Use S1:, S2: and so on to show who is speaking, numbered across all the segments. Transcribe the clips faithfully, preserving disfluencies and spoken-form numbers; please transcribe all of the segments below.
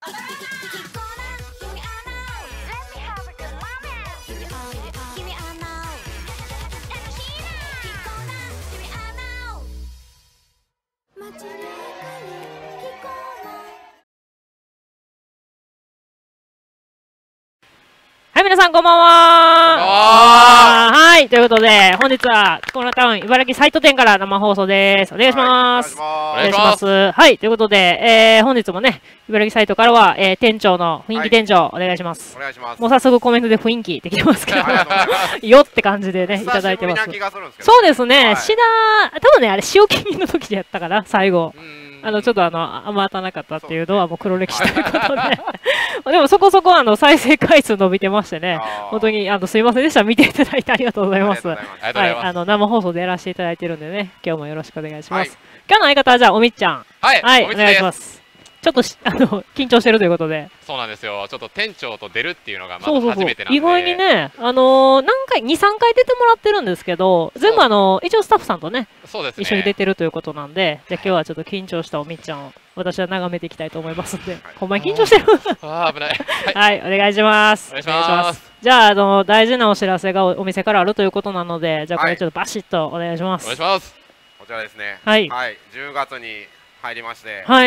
S1: はい、皆さんこんばんは。はい、ということで、本日は、キコーナタウン茨城サイト店から生放送です。お願いします。
S2: はい、
S1: お願いします。はい、ということで、えー、本日もね、茨城サイトからは、えー、店長の雰囲気店長、お願いします。
S2: お願いします。
S1: もう早速コメントで雰囲気できてますけど、よって感じでね、いただいてます。そうですね、シダ、多分ね、あれ、塩気味の時でやったかな、最後。あの、ちょっとあの、あんま当たらなかったっていうのはもう黒歴史ということで。でもそこそこあの、再生回数伸びてましてね、本当にあの、すいませんでした。見ていただいてありがとうございます。はい、あの、生放送でやらせていただいてるんでね、今日もよろしくお願いします。今日の相方はじゃあ、おみっちゃん。
S3: はい、
S1: はい、お願いします。ちょっとあの緊張してるということで。
S3: そうなんですよ。ちょっと店長と出るっていうのがまだ初めてなんで。
S1: 意外にね、あのー、何回に、さんかい出てもらってるんですけど、全部あのー、一応スタッフさんとね、
S3: そうですね、
S1: 一緒に出てるということなんで、じゃあ今日はちょっと緊張したおみっちゃんを私は眺めていきたいと思いますんで、ほんまに緊張してる。
S3: ああ、危ない。
S1: はい、お願いします。
S3: お願いします。
S1: じゃあ、あの大事なお知らせがお店からあるということなので、じゃあこれちょっとバシッとお願いします。
S3: お願いします。
S2: こちらですね。
S1: はい。
S2: はい、じゅうがつに入りまして。
S1: はい。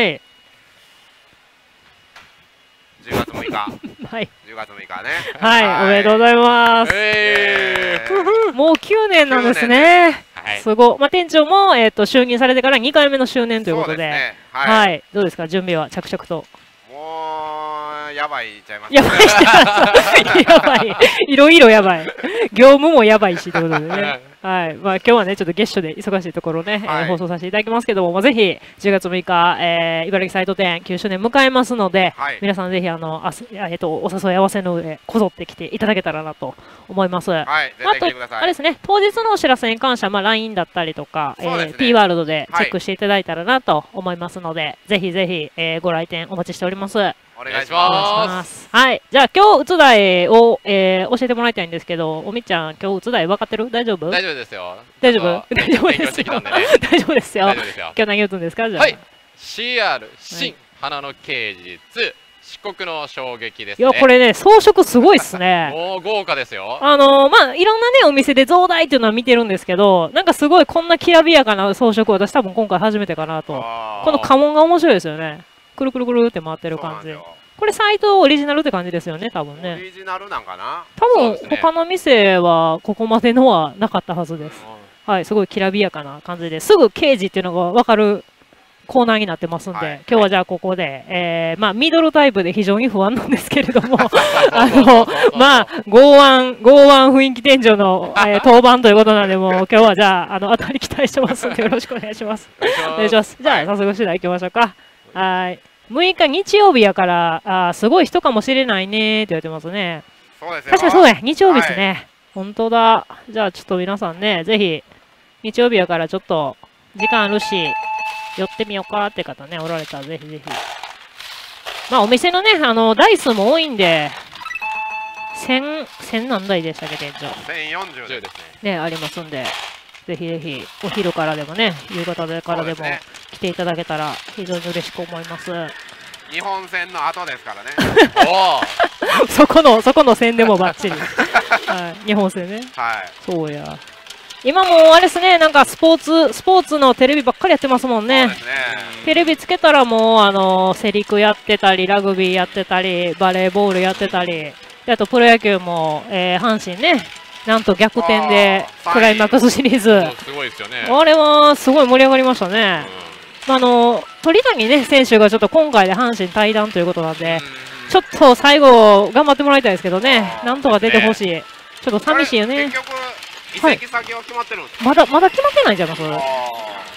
S2: じゅうがつむいか。
S1: はい。
S2: じゅうがつむいかね。
S1: はい、おめでとうございます。もうきゅうねんなんですね。すごい。まあ店長もえっと就任されてからにかいめの周年ということで、はい。どうですか準備は着々と。
S2: もうやばいちゃいます。
S1: やばい。やばい。いろいろやばい。業務もやばいしということでね。はい。まあ今日はね、ちょっと月初で忙しいところね、はい、えー、放送させていただきますけども、まあ、ぜひじゅうがつむいか、えー、茨城サイト店きゅうしゅうねん迎えますので、はい、皆さんぜひあの、あえっと、お誘い合わせの上、こぞってきていただけたらなと思います。はい。
S2: 絶対来てください。
S1: あれですね、当日のお知らせに関しては、まあ ライン だったりとか、ね、えー、T ワールドでチェックしていただいたらなと思いますので、はい、ぜひぜひ、えー、ご来店お待ちしております。
S2: お願いします。
S1: はい。じゃあ今日、うつ台を、えー、教えてもらいたいんですけど、おみっちゃん、今日うつ台分かってる？大丈夫？
S3: 大丈夫ですよ。
S1: 大丈夫？大丈夫ですよ。大丈夫ですよ。
S3: 大丈夫ですよ。
S1: 今日何打つんですか？じゃあ。
S3: はい。シーアール 新花の啓示四国の衝撃ですね。
S1: いや、これね、装飾すごいっすね。
S3: もう豪華ですよ。
S1: あのー、まあ、いろんなね、お店で増大っていうのは見てるんですけど、なんかすごいこんなきらびやかな装飾、私多分今回初めてかなと。この家紋が面白いですよね。くるくるくるって回ってる感じ。これサイトオリジナルって感じですよね、多分ね。
S2: オリジナルなんかな？
S1: 多分、他の店はここまでのはなかったはずです。はい、すごいきらびやかな感じですぐ刑事っていうのが分かるコーナーになってますんで、はい、今日はじゃあここで、えー、まあミドルタイプで非常に不安なんですけれどもあのまあ剛腕剛腕雰囲気店長の、えー、当番ということなんで、もう今日はじゃああの当たり期待してますんでよろしくお願いします。お願いします。じゃあ早速次第行きましょうか。はい。むいか日曜日やからあすごい人かもしれないねって言われてますね。
S2: そうですよ。
S1: 確かにそうや、日曜日ですね。はい、本当だ。じゃあちょっと皆さんね、ぜひ日曜日やからちょっと時間あるし寄ってみようかって方ねおられたらぜひぜひ。まあお店のねあの台数も多いんでせん、せん何台でしたっけ店長。
S2: せんよんじゅうです
S1: ね。ねありますんで、ぜひぜひお昼からでもね夕方からでも来ていただけたら非常に嬉しく思います。
S2: 日本戦の後ですからね。
S1: おそこのそこの戦でもバッチリ。はい、日本戦ね。
S2: はい。
S1: そうや。今もあれですね、なんかスポーツ、スポーツのテレビばっかりやってますもんね。
S2: そうですね。
S1: テレビつけたらもう、あの、セリクやってたり、ラグビーやってたり、バレーボールやってたり、あとプロ野球も、えー、阪神ね、なんと逆転でクライマックスシリーズ。
S3: すごいですよね。
S1: あれはすごい盛り上がりましたね。うん、あの、鳥谷ね、選手がちょっと今回で阪神退団ということなんで、ちょっと最後頑張ってもらいたいですけどね、なんとか出てほしい。ちょっと寂しいよね。
S2: 移籍先は決まってるんですか？
S1: まだまだ決まってないんじゃないます。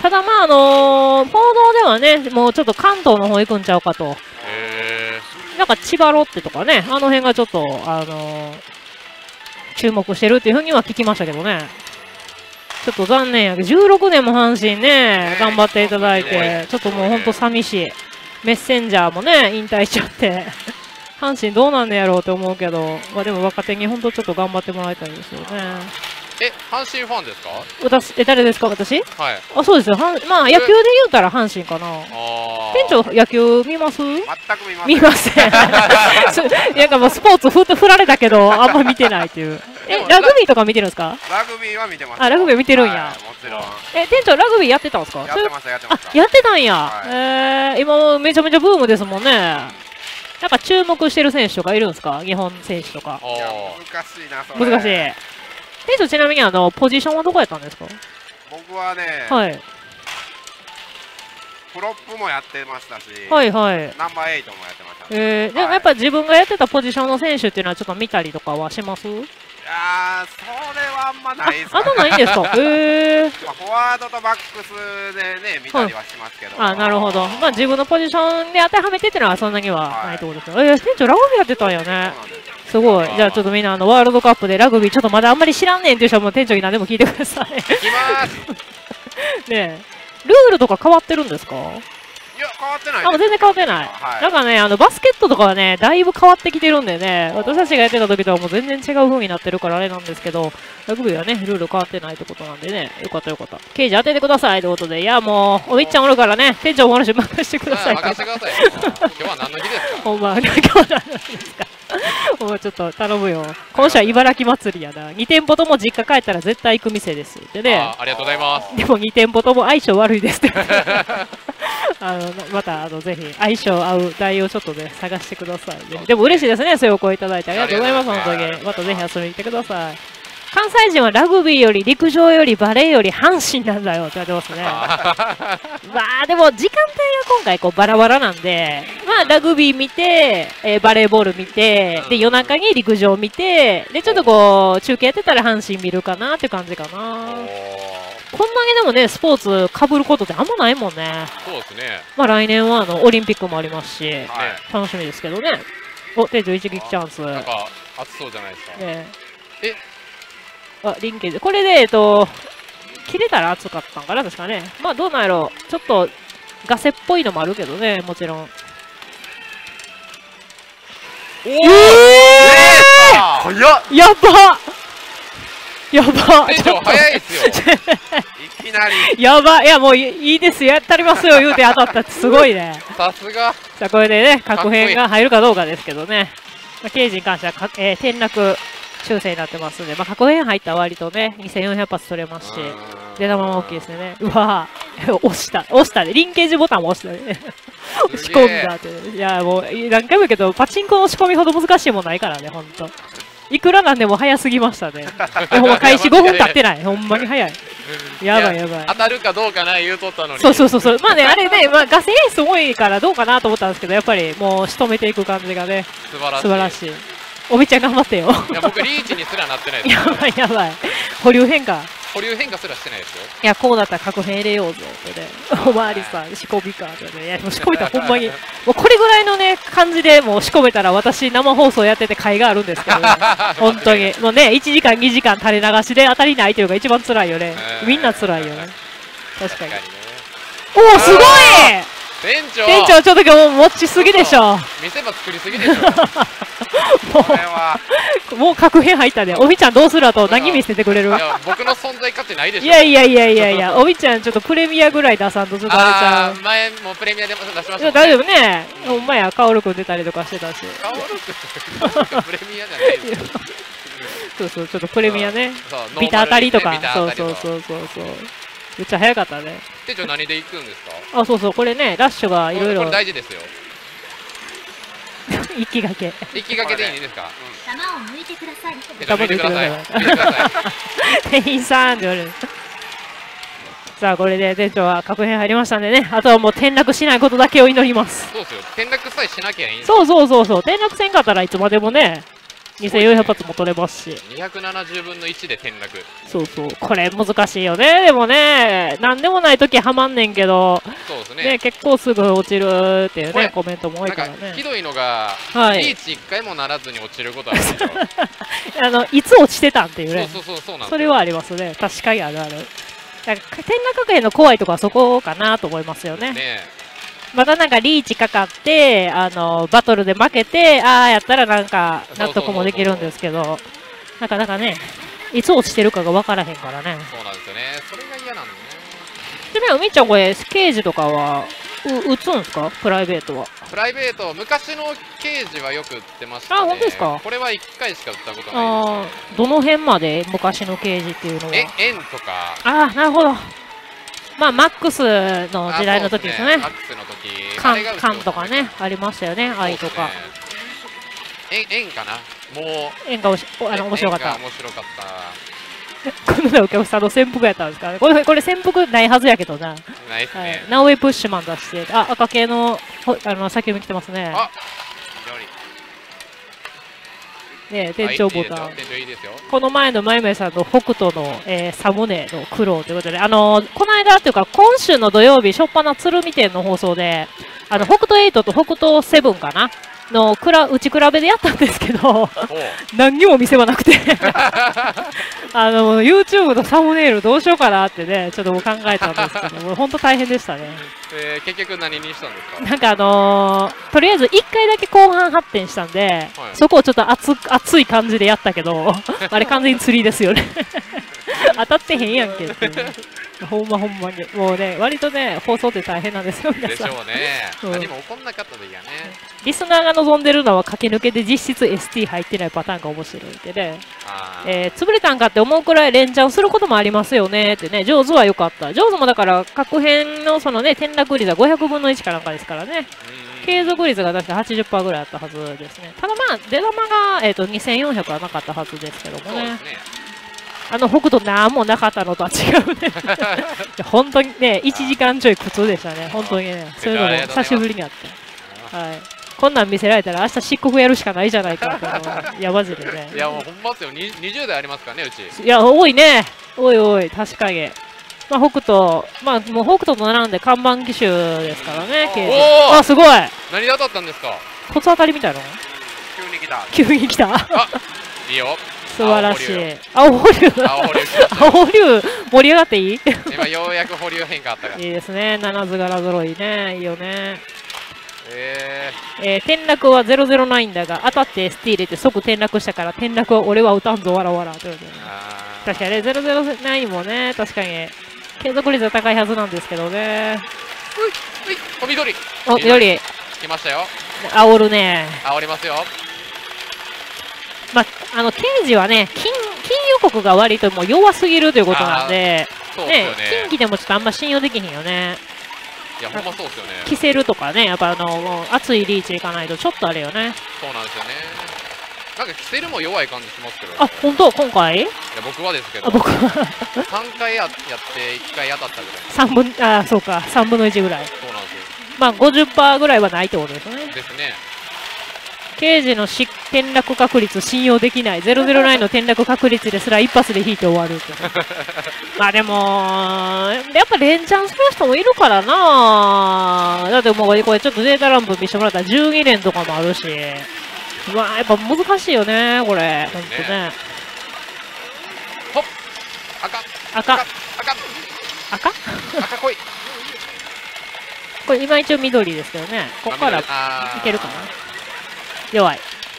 S1: ただまああのー、報道ではねもうちょっと関東の方行くんちゃうかと。なんか千葉ロッテとかねあの辺がちょっとあのー、注目してるっていうふうには聞きましたけどね。ちょっと残念やけどじゅうろくねんも阪神ね頑張っていただいてちょっともうほんと寂しい。メッセンジャーもね引退しちゃって阪神どうなんねやろうと思うけど、まあ、でも若手にほんとちょっと頑張ってもらいたいですよね。
S3: え、阪神ファンですか？
S1: 私、え、誰ですか、私？
S3: はい。
S1: あ、そうですよ。はんまあ、野球で言うたら阪神かな。
S3: あ
S1: 店長、野球見ます？
S2: 全く見ません。
S1: 見ません。すなんかもうスポーツふっと振られたけど、あんま見てないっていう。え、ラグビーとか見てるんですか？
S2: ラグビーは見てます。
S1: あ、ラグビー見てるんや。
S2: はい、もちろん。
S1: え、店長、ラグビーやってたんですか？
S2: やってました、やってました。
S1: あ、やってたんや。
S2: はい、
S1: えー、今、めちゃめちゃブームですもんね。なんか注目してる選手とかいるんですか？日本選手とか。
S2: いや、難しいな、それ。
S1: 難しい。店長、ちなみにあのポジションはどこやったんですか？
S2: 僕はね、
S1: はい。
S2: プロップもやってましたし、
S1: はいはい。
S2: ナンバーエイトもやってました。
S1: えー、でもやっぱ自分がやってたポジションの選手っていうのはちょっと見たりとかはします？い
S2: やー、それはあんまないですか、
S1: ね。あ、あんまないんですか？えー。
S2: まあ、フォワードとバックスでね、見たりはしますけど。
S1: あ、なるほど。まあ自分のポジションで当てはめてっていうのはそんなにはないってことですよ。はい、えー、店長ラグビーやってたんやね。すごい。じゃあちょっとみんなあのワールドカップでラグビーちょっとまだあんまり知らんねんっていう人はもう店長に何でも聞いてください。
S2: いきます
S1: ねえ、ルールとか変わってるんですか？
S2: いや、変わってない。
S1: あ、もう全然変わってない。はい、なんかね、あのバスケットとかはね、だいぶ変わってきてるんでね、私たちがやってた時とはもう全然違う風になってるからあれなんですけど、ラグビーはね、ルール変わってないってことなんでね、よかったよかった。刑事当ててくださいってことで、いやもう、おみっちゃんおるからね、店長もおるし、任せてください。
S3: 任せてください。今日は何の日ですか？
S1: ほんま、今日は何の日ですか？もうちょっと頼むよ。今週は茨城祭りやな。に店舗とも実家帰ったら絶対行く店ですってね。
S3: あ、ありがとうございます。
S1: でもに店舗とも相性悪いですって。あのまたあのぜひ相性合う台をちょっとね探してくださいね。でも嬉しいですね、そういうお声いただいてありがとうございます。本当にまたぜひ遊びに来てください。関西人はラグビーより陸上よりバレーより阪神なんだよって言われてますね。まあでも時間帯が今回こうバラバラなんで、まあラグビー見て、えー、バレーボール見て、で夜中に陸上見て、でちょっとこう中継やってたら阪神見るかなって感じかな。こんなにでもねスポーツかぶることってあんまないもんね。
S3: そうですね。
S1: まあ来年はあのオリンピックもありますし、
S3: はい、
S1: 楽しみですけどね。お、店長一撃チャンス。
S3: なんか熱そうじゃないですか。
S1: ね、
S3: え。
S1: あ、リンケージ。これで、えっと、切れたら熱かったんかな、確かね。まあ、どうなんやろう。ちょっと、ガセっぽいのもあるけどね、もちろん。
S3: えー、
S1: えー、
S2: 早っ
S1: やばやば
S3: 店長早いっすよ
S2: いきなり
S1: やばいや、もういいですよ、やったりますよ、言うて当たったってすごいね。
S3: さすが。
S1: さあ、これでね、確変が入るかどうかですけどね。まあ、刑事に関してはか、えー、転落。修正になってますんで、まあ、確変入ったら割とね、にせんよんひゃく発取れますし、出玉も大きいですね。うわぁ、押した、押したね。リンケージボタンも押したね。押し込んだって。いや、もう、何回も言うけど、パチンコの押し込みほど難しいもんないからね、ほんと。いくらなんでも早すぎましたね。ほんま、開始ごふん経ってない。ほんまに早い。やばいやばい。
S3: 当たるかどうかな、言うとったのに。
S1: そうそうそうそう。まあね、あれね、まあ、ガセエース多いからどうかなと思ったんですけど、やっぱりもう仕留めていく感じがね、
S3: 素晴らしい。
S1: 素晴らしい。おみちゃん頑張ってよ。
S3: いや、僕リーチにすらなってないです。
S1: やばいやばい。保留変化。
S3: 保留変化すらしてないですよ。
S1: いや、こうだったら確変入れようぜってね。おまわりさん、仕込みかってね。いや、もう仕込めたらほんまに。もうこれぐらいのね、感じでもう仕込めたら私生放送やってて甲斐があるんですけど、ね、本当に。もうね、いちじかん、にじかん垂れ流しで当たりないというのが一番辛いよね。みんな辛いよね。確かに。おお、すごい
S3: 店長
S1: 店長、ちょっと今日持ちすぎでしょ。
S3: 見せ場作りすぎでしょ。
S1: もう、もう確変入ったで。おみちゃんどうするあと何見せてくれる？い
S3: や、僕の存在価値ないでしょ。
S1: いやいやいやいやいや、おみちゃんちょっとプレミアぐらい出さんとちょっとあれちゃう。
S3: あー、前もプレミアでも出しましたもんね。
S1: 大丈夫ね。ほんまや、カオルくん出たりとかしてたし。
S3: カオルくんプレミアじゃないですよ。
S1: そうそう、ちょっとプレミアね。ビタ当たりとか。そうそうそうそうそう。めっちゃ早かったね。
S3: 店長何で行くんですか？
S1: あ、そうそう、これね、ラッシュがいろいろ。
S3: これ大事ですよ。
S1: 一気がけ。
S3: 一気がけでいいですか？
S4: 玉を向いてください。
S3: 向いてください。向いてください。
S1: 店員さんって言われる。さあ、これで店長は確変入りましたんでね、あとはもう転落しないことだけを祈ります。
S3: そうですよ。転落さえしなきゃいいんです。
S1: そうそうそうそう、転落せんかったらいつまでもね、にせんよんひゃく発も取れますし。
S3: にひゃくななじゅうぶんのいちで転落。
S1: そうそう、これ難しいよね。でもね、なんでもない時はまんねんけど、
S3: そうですね。
S1: ね、結構すぐ落ちるっていうね、コメントも多いからね。
S3: ひどいのが、
S1: はい、
S3: リーチいっかいもならずに落ちることあるんですよ。
S1: あの、いつ落ちてたんっていうね。
S3: そうそうそうそうなんですよ。
S1: それはありますね。確かにあるある。転落確変の怖いところはそこかなと思いますよね。
S3: ね、
S1: またなんかリーチかかってあのバトルで負けてああやったらなんか納得もできるんですけどなかなかねいつ落ちてるかが分からへんからね。
S3: そうなんですよね。それが嫌なんだよね。
S1: でね、みっちゃんこれ、刑事とかは、う打つんですかプライベートは。
S3: プライベート、昔の刑事はよく売ってましたね。
S1: あ、本当ですか。
S3: これはいっかいしか売ったこと
S1: あ
S3: ない
S1: あ、どの辺まで昔の刑事っていうのは。
S3: ですね。え、円とか。
S1: ああ、なるほど。まあ、マックスの時代の時ですね。
S3: マックスの時。
S1: カン、カンとかね、ありましたよね、愛とか。
S3: 円、円かな。もう。
S1: 円がおし、あの、面白かった。
S3: 面白かった。
S1: このね、お客さんの潜伏やったんですかね。これ、これ潜伏ないはずやけどな。
S3: ないっすね。はい、
S1: ナウエプッシュマン出して、あ、赤系の、あの、先読み来てますね。
S3: あ、
S1: ね、店長ボタン。
S3: いいですよ。
S1: この前のまゆめさんの北斗の、えー、サムネの苦労ということで、あのー、この間っていうか、今週の土曜日、しょっぱな鶴見店の放送で、あの、北斗エイトと北斗セブンかなのくら打ち比べでやったんですけど、何にも見せ場なくてあの YouTube のサムネイルどうしようかなってね、ちょっと考えたんですけど、もう本当大変でしたね。
S3: えー、結局何にしたんですか？
S1: なんかあのー、とりあえずいっかいだけ後半発展したんで、はい、そこをちょっと熱熱い感じでやったけど、あれ完全に釣りですよね当たってへんやんけっていう、ね。ほんまほんまに。もうね、割とね、放送って大変なんですよ、皆さん。
S3: でしょうね。うん、何も起こんなかったでいいやね。
S1: リスナーが望んでるのは駆け抜けで実質 エスティー 入ってないパターンが面白いんでね。えー、潰れたんかって思うくらい連チャンすることもありますよねってね。上手は良かった。上手もだから各編のそのね、転落率はごひゃくぶんのいちかなんかですからね。継続率が確か はちじゅっパーセント ぐらいあったはずですね。ただまあ、出玉が、えー、とにせんよんひゃくはなかったはずですけどもね。あの北斗なんもなかったのとは違うね本当にね、いちじかんちょい苦痛でしたね。本当にね、そういうのも久しぶりにあって。はい。こんなん見せられたら明日漆黒やるしかないじゃないかっていうのいや、マジでね。
S3: いや、もうほんまっすよ。にじゅうだいありますからね、うち。
S1: いや、多いね。おいおい、確かに。まあ、北斗、まあ、もう北斗と並んで看板機種ですからね、刑事。あ、すごい。
S3: 何で当たったんですか？
S1: コツ当たりみたいなの？
S2: 急に来た。
S1: 急に来た。
S3: あ、いいよ。
S1: 素晴らしい。青保留。青保留。青保留盛り上がっていい？
S3: 今ようやく保留変化あったから。
S1: いいですね。七図柄揃いね。いいよね。
S3: え
S1: ー、えー、転落はゼロゼロナインだが当たって エスティー 入れて即転落したから転落は俺は打たんぞわらわらということで、ね、確かにねゼロゼロナインもね確かに継続率は高いはずなんですけどね。
S3: うい、うい、お緑。
S1: お緑。
S3: 来ましたよ。
S1: 煽るね。
S3: 煽りますよ。
S1: まあ、あの刑事はね金、金予告が割ともう弱すぎるということなんで、
S3: そうですよね。
S1: 近畿でもちょっとあんま信用できへんよね。
S3: いや、ほんまそうですよね。
S1: キセルとかね、やっぱあの熱いリーチいかないとちょっとあれよね。
S3: そうなんですよね。なんかキセルも弱い感じしますけど。
S1: あ、本当今回？いや、
S3: 僕はですけど。
S1: あ、僕は
S3: さんかいやっていっかい当たったぐらい。
S1: さんぶん、あ、そうか、さんぶんのいちぐらい。
S3: そうなんですよ。
S1: まあ ごじゅっパーセント ぐらいはないってことですね。
S3: ですね。刑
S1: 事のし転落確率信用できない。ゼロゼロナインの転落確率ですら一発で引いて終わるってまあでもやっぱ連チャンする人もいるからな。だってもうこれちょっとデータランプ見せてもらったらじゅうにねんとかもあるし、まあやっぱ難しいよねこれほんとね。
S3: ほっ、赤
S1: 赤
S3: 赤
S1: 赤
S3: 赤来い。
S1: これ今一応緑ですけどね。ここからいけるかな。弱い。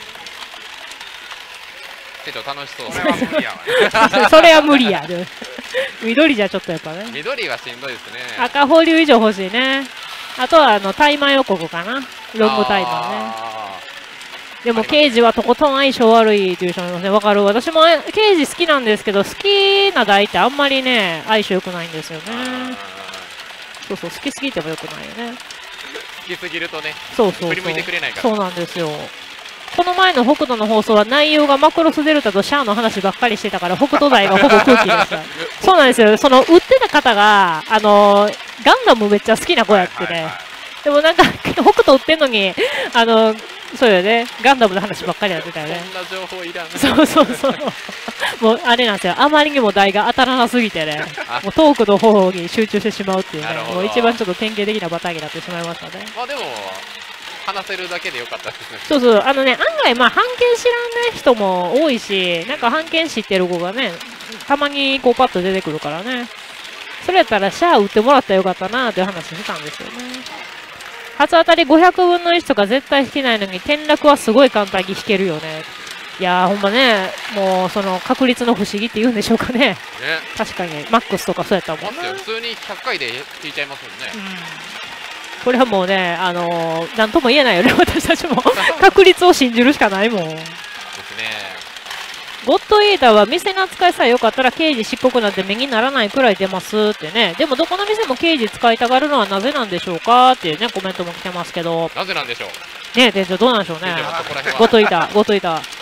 S3: ちょっと楽しそう。
S2: それは無理やわ。
S1: それは無理や。緑じゃちょっとやっぱね。
S3: 緑はしんどいですね。
S1: 赤保留以上欲しいね。あとはあのタイマー予告かな。ロングタイマーね。でも刑事はとことん相性悪いという人もいますね。わかる。私も刑事好きなんですけど、好きな台ってあんまりね、相性良くないんですよね。そうそう、好きすぎても良くないよね。
S3: 好きすぎるとね、
S1: そうそうそう、
S3: 振り向いてくれないから。
S1: そうなんですよ。この前の北斗の放送は内容がマクロスデルタとシャアの話ばっかりしてたから北斗台がほぼ空気でしたそうなんですよ。その売ってた方があのー、ガンダムめっちゃ好きな子やってね。でもなんか北斗売ってんのにあのー、そうよね、ガンダムの話ばっかりやってたよね。
S3: そんな情報いらん。
S1: そうそうそうもうあれなんですよ、あまりにも台が当たらなすぎてねもうトークの方に集中してしまうっていうね、もう一番ちょっと典型的なパターンになってしまいましたね。
S3: まあでも話せるだけでよかったですね。
S1: そうそう、あのね、案外、まあ、版権知らん、ね、人も多いし、なんか版権知ってる子がね、たまにこうパッと出てくるからね、それやったらシャア売ってもらったらよかったなっていう話してたんですよね。初当たりごひゃくぶんのいちとか絶対引けないのに、転落はすごい簡単に引けるよね。 いやーほんまね、もうその確率の不思議って言うんでしょうかね。
S3: ね、
S1: 確かにマックスとかそうやったもんね。
S3: ますよ、普通にひゃっかいで引いちゃいますもんね。
S1: うん、これはもうね、あのー、なんとも言えないよね、私たちも確率を信じるしかないもん。
S3: ですね。
S1: ゴッドイーターは店の扱いさえ良かったら刑事漆黒なんて目にならないくらい出ますってね。でもどこの店も刑事使いたがるのはなぜなんでしょうかっていうね、コメントも来てますけど。
S3: なぜなんでしょう。
S1: ね、店長どうなんでしょうね。
S3: 店長そこら辺は
S1: ゴッドイーター、ゴッドイーター。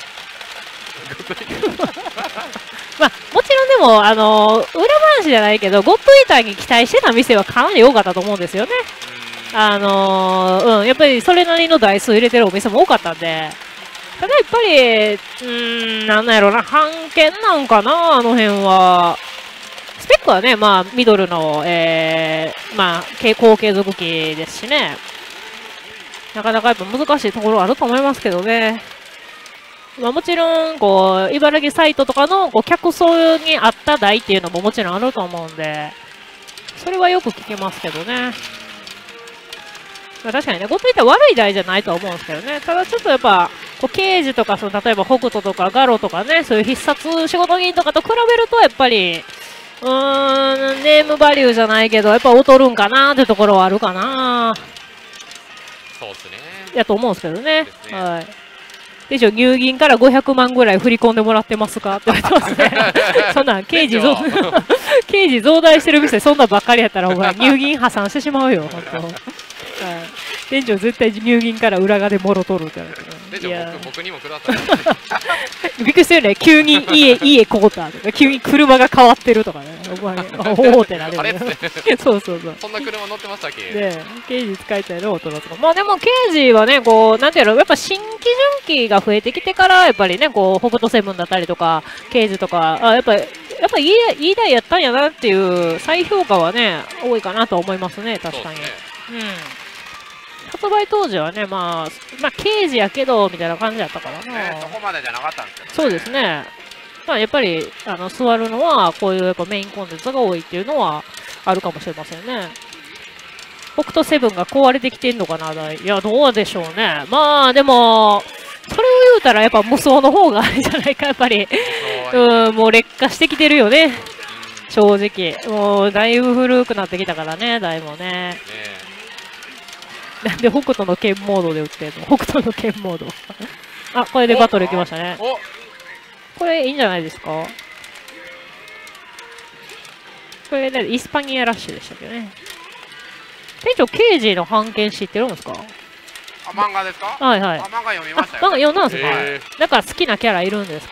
S1: まあ、もちろんでも、あのー、裏話じゃないけど、ゴッドイーターに期待してた店はかなり多かったと思うんですよね。あのー、うん、やっぱりそれなりの台数入れてるお店も多かったんで、ただやっぱり、うーん、なんなんやろな、半券なんかな、あの辺は。スペックはね、まあ、ミドルの、えー、まあ、高継続機ですしね、なかなかやっぱ難しいところはあると思いますけどね。まあ、もちろん、こう、茨城サイトとかのこう客層に合った台っていうのももちろんあると思うんで、それはよく聞きますけどね。まあ、確かにね、ゴッドイーター悪い台じゃないとは思うんですけどね。ただちょっとやっぱ、こう刑事とか、その例えば北斗とかガロとかね、そういう必殺仕事人とかと比べると、やっぱり、うーん、ネームバリューじゃないけど、やっぱ劣るんかなってところはあるかな。
S3: そうですね。
S1: やと思うんですけどね。
S3: ですね。
S1: はい。でしょ、入銀からごひゃくまんぐらい振り込んでもらってますかって言われてますね。そんなん、刑事増、刑事増大してる店、そんなんばっかりやったら、お前、入銀破産してしまうよ、本当。はい。店長、絶対入銀から裏側でもろとるって言われて。
S3: 店長、僕、僕にもください。
S1: びっくりするよね。急に家、家こうたとか、急に車が変わってるとかね。お前、おおってなるよね。そうそうそう。
S3: そんな車乗ってましたっけ？
S1: で、刑事使いたいのを取ろうとか。まあでも、刑事はね、こう、なんていうの、やっぱ新規準機が増えてきてから、やっぱりね、こう、北斗セブンだったりとか、刑事とか、あ、やっぱり、やっぱいい、いい台やったんやなっていう再評価はね、多いかなと思いますね、確かに。うね、うん。発売当時はね、まあ、まあ、刑事やけど、みたいな感じだったからな。
S2: ね、そこまでじゃなかったんですけど、ね、
S1: そうですね。まあ、やっぱり、あの、座るのは、こういうやっぱメインコンテンツが多いっていうのは、あるかもしれませんね。北斗セブンが壊れてきてんのかな、いや、どうでしょうね。まあ、でも、それを言うたら、やっぱ無双の方があれじゃないか、やっぱり。うん、もう劣化してきてるよね。正直。もう、だいぶ古くなってきたからね、だいぶね。なんで北斗の剣モードで売ってんの？北斗の剣モード。あ、これでバトル行きましたね。これいいんじゃないですか？これね、イスパニアラッシュでしたけどね。店長、刑事の版権知ってるんですか？
S2: あ、漫画ですか？
S1: はいはい。
S2: あ、漫画読みましたよ。
S1: 漫画読んだんですか？だから好きなキャラいるんですか？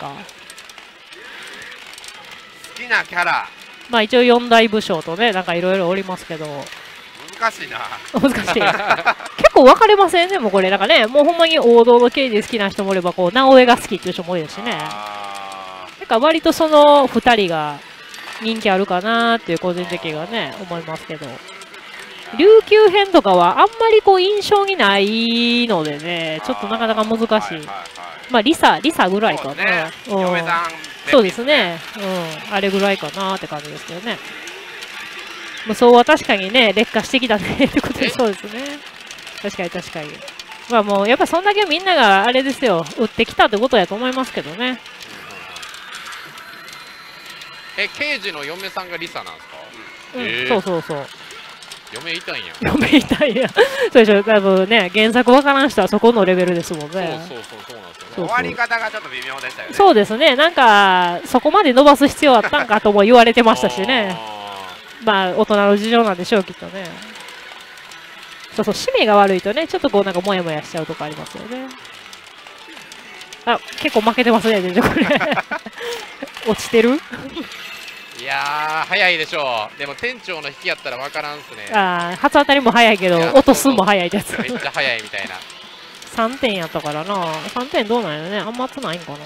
S2: 好きなキャラ。
S1: まあ一応四大武将とね、なんかいろいろおりますけど。
S2: 難しいな。
S1: 難しい。結構分かれませんね、もうこれ。なんかね、もうほんまに王道の刑事好きな人もいれば、こう、直江が好きっていう人もいるしね。なんか割とそのふたりが人気あるかなーっていう個人的にはね、思いますけど。琉球編とかはあんまりこう印象にないのでね、ちょっとなかなか難しい。まあ、リサ、リサぐらいかな。そうですね。うん。あれぐらいかなって感じですけどね。無双は確かにね、劣化してきたねってことで、そうですね。確かに確かに。まあもう、やっぱそんだけみんながあれですよ、売ってきたってことやと思いますけどね。
S3: え、刑事の嫁さんがリサなんですか？
S1: うん、えー、そうそうそう。
S3: 嫁いたんや。
S1: 嫁いたんや。そうでしょ、多分ね、原作わからん人はそこのレベルですもんね。
S3: そうそうそうそうなんですよね。
S2: 終わり方がちょっと微妙でしたよね。
S1: そうですね、なんか、そこまで伸ばす必要あったんかとも言われてましたしね。まあ、大人の事情なんでしょう、きっとね。そうそう、締めが悪いとね、ちょっとこう、なんか、もやもやしちゃうとこありますよね。あ、結構負けてますね、これ。落ちてる
S3: いやー、早いでしょう。でも、店長の引きやったら分からんっすね。
S1: ああ、初当たりも早いけど、落とすも早いです。
S3: めっちゃ早いみたいな。
S1: さんてんやったからな。さんてんどうなんやね。あんま熱ないんかな。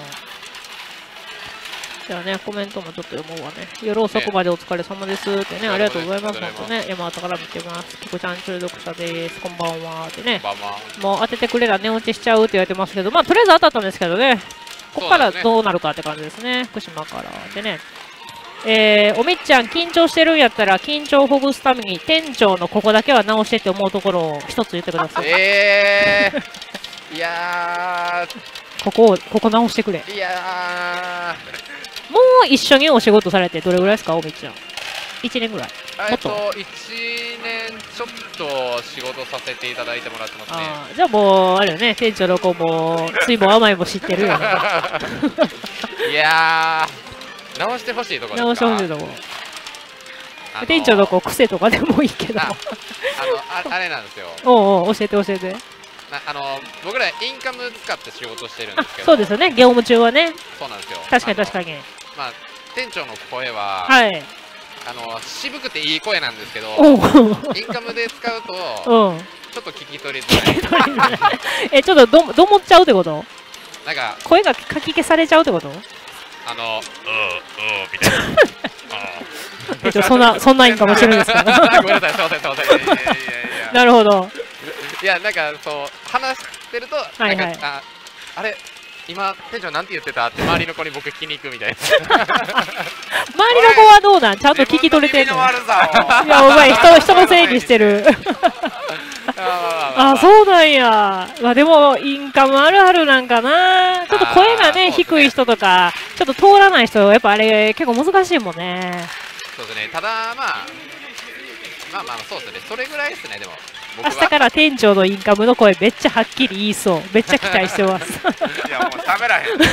S1: じゃあね、コメントもちょっと読もうわね。夜遅くまでお疲れ様ですってね、ありがとうございます。本当ね、山形から見てます。キコちゃん中毒者です。こんばんはってね。もう当ててくれら寝落ちしちゃうって言われてますけど、まあとりあえず当たったんですけどね。ここからどうなるかって感じですね。福島からでね。えー、おみっちゃん、緊張してるんやったら、緊張をほぐすために、店長のここだけは直してって思うところを一つ言ってください。
S3: えー、いやー、
S1: ここをここ直してくれ。
S3: いや
S1: もう一緒にお仕事されてどれぐらいですか、おみちゃん。いちねんぐらい。
S3: ー、えっと
S1: もっ
S3: いちねんちょっと仕事させていただいてもらってますね。
S1: あーじゃあもうあれよね、店長の子も酸いも甘いも知ってるよね。
S3: いやー、直してほしいところ
S1: 直してほしいとこ。店長の子癖とかでもいいけど。
S3: ああのああれなんですよ。
S1: おうおう教えて教えて。
S3: なあの僕らインカム使って仕事してるんですけど。
S1: そうですよね、業務中はね。
S3: そうなんですよ。
S1: 確かに確かに。
S3: まあ店長の声は、
S1: はい。
S3: あの渋くていい声なんですけど、
S1: おう
S3: インカムで使うと
S1: うん。
S3: ちょっと聞き取りづらい。
S1: え、ちょっとどどもっちゃうってこと？
S3: なんか
S1: 声がかき消されちゃうってこと？
S3: あのううみたいな。
S1: えっとそんなそんなインカムしてるんですか？
S3: ごめんなさい、すいませんすいません。いやいやいやいや。
S1: なるほど。
S3: いやなんかそう話してると
S1: はいはい
S3: なんか、ああれ今店長なんて言ってたって周りの子に僕聞きに行くみたいな。周り
S1: 周りの子はどうなん？ちゃんと聞き取れてんの？
S2: 自分の耳の悪さを
S1: いや、お前人人のせいにしてる。あ、そうなんや。まあでもインカムあるあるなんかな。ちょっと声がね低い人とかちょっと通らない人やっぱあれ結構難しいもんね。
S3: そうですね。ただまあまあまあそうですね。それぐらいですね。でも僕は
S1: 明日から店長のインカムの声めっちゃはっきり言いそう。めっちゃ期待してます。
S2: いやもう喋らへん。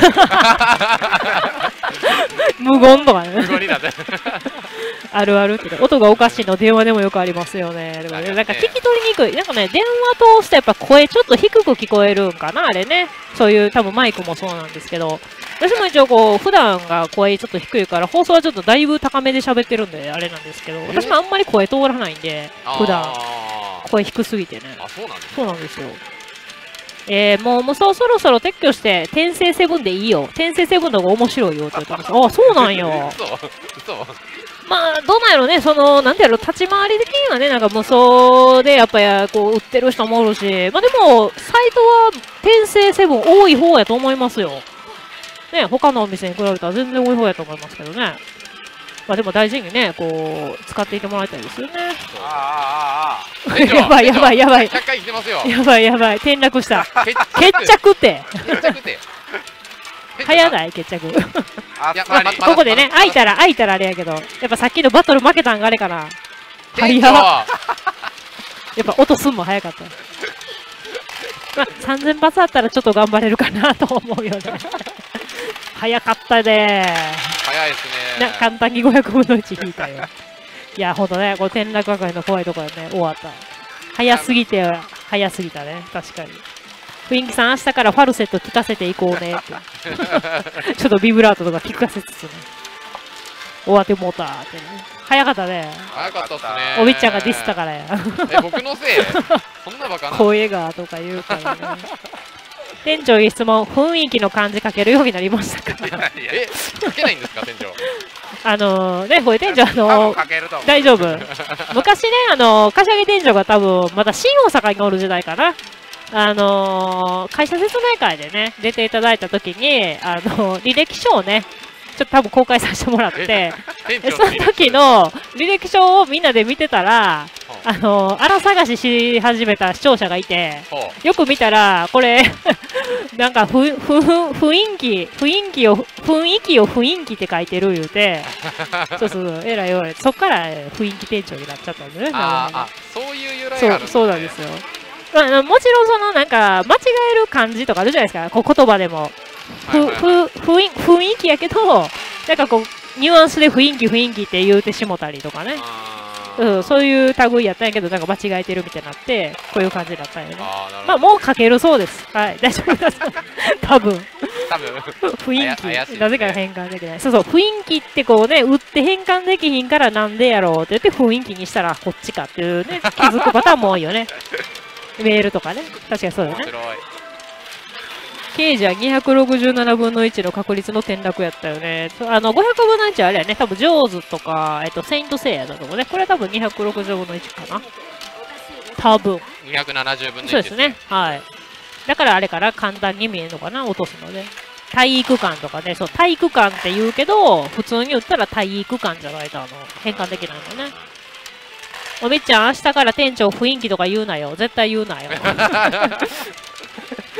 S1: 無言とかね。
S3: 無言になって。
S1: あるあるって音がおかしいの電話でもよくありますよね。でもねなんか聞き取りにくい。なんかね電話通してやっぱ声ちょっと低く聞こえるんかなあれね。そういう多分マイクもそうなんですけど。私も一応こう普段が声ちょっと低いから放送はちょっとだいぶ高めで喋ってるんであれなんですけど、私もあんまり声通らないんで普段
S3: あ
S1: 声低すぎてね。
S3: ーあ、そうなんです
S1: そうなんですよ。えー、もう、もうそそろそろ撤去して、転生セブンでいいよ。転生セブンの方が面白いよって言ってます。ああ、そうなんよ。
S3: 嘘嘘
S1: まあ、どうなんやろね、その、なんてやろ、立ち回り的にはね、なんか無双でやっぱや、こう、売ってる人もおるし、まあでも、サイトは転生セブン多い方やと思いますよ。ね、他のお店に比べたら全然多い方やと思いますけどね。まあでも大事にね、こう、使っていてもらいたいですよね。
S2: あああああ
S3: 店長
S1: やばいやばいやばい。
S3: ひゃっかい来てますよ。
S1: やばいやばい、転落した。
S3: 決
S1: 決着って。
S3: 決着って。
S1: 早ない決着。
S2: あ。あ
S3: いや
S2: っさり。
S3: まあ
S1: ここでね、開いたら、開いたらあれやけど、やっぱさっきのバトル負けたんがあれかな。
S3: 店
S1: 早っ。
S3: 長
S1: やっぱ音すんも早かった。まあ、さんぜん発あったらちょっと頑張れるかなと思うよね。早かったね。
S3: 早いですね。
S1: な簡単にごひゃくぶんのいち引いたよ。いや、ほんとね、これ転落係の怖いところでね、終わった。早すぎて、早すぎたね、確かに。雰囲気さん、明日からファルセット聞かせていこうねって。ちょっとビブラートとか聞かせつつね。終わってもうたってね。早かったね。
S3: 早かったっすね。
S1: おびっちゃんがディスったからや。
S3: え、僕のせいそんなバカな。
S1: 声がとか言うからね。店長に質問、雰囲気の漢字書けるようになりましたか？
S3: え、書けないんですか、店長。
S1: あのー、ね、これ店長、あ
S2: 多
S1: のー、
S2: 分かけると思う。
S1: 大丈夫。昔ね、あのー、柏木店長が多分、また新大阪におる時代かな。あのー、会社説明会でね、出ていただいたときに、あのー、履歴書をね、ちょっと多分公開させてもらって、
S3: 店
S1: でその時の履歴書をみんなで見てたら、あのー、荒探しし始めた視聴者がいて、
S3: ほ
S1: よく見たら、これ、なんかふ、ふ、ふ、雰囲気、雰囲気を、雰囲気を雰囲気って書いてる言うて、そうそう、えらい言われて、そっから雰囲気店長になっちゃったんだよね。
S3: あーあ、そういう由来
S1: そう
S3: があるんですね。
S1: そうなんですよ。まあ、もちろんそのなんか間違える漢字とかあるじゃないですか、こう言葉でも。ふ、
S3: はいはいはい
S1: ふ、雰囲雰囲気やけど、なんかこう、ニュアンスで雰囲気雰囲気って言うてしもたりとかね。
S3: あー
S1: うん、そういう類やったんやけど、なんか間違えてるみたいになって、こういう感じだったんよね。
S3: あー、なる
S1: まあ、
S3: ほど。
S1: もう書けるそうです。はい、大丈夫です。多分。
S3: 多分
S1: 雰囲
S3: あや怪しいですね
S1: 気、なぜか変換できない。そうそう、雰囲気ってこうね、打って変換できひんからなんでやろうって言って雰囲気にしたらこっちかっていうね、気づくパターンも多いよね。メールとかね。確かにそうだよね。
S3: 面白い。
S1: 刑事はにひゃくろくじゅうななぶんのいちの確率の転落やったよね。あの、ごひゃくぶんのいちはあれやね、多分ジョーズとか、えっと、セイントセイヤだと思うね。これは多分にひゃくろくじゅうぶんのいちかな。多分。
S3: にひゃくななじゅうぶんのいち
S1: そうですね。はい。だからあれから簡単に見えるのかな、落とすので。体育館とかね、そう、体育館って言うけど、普通に言ったら体育館じゃないと、あの、変換できないのね。おみっちゃん、明日から店長雰囲気とか言うなよ。絶対言うなよ。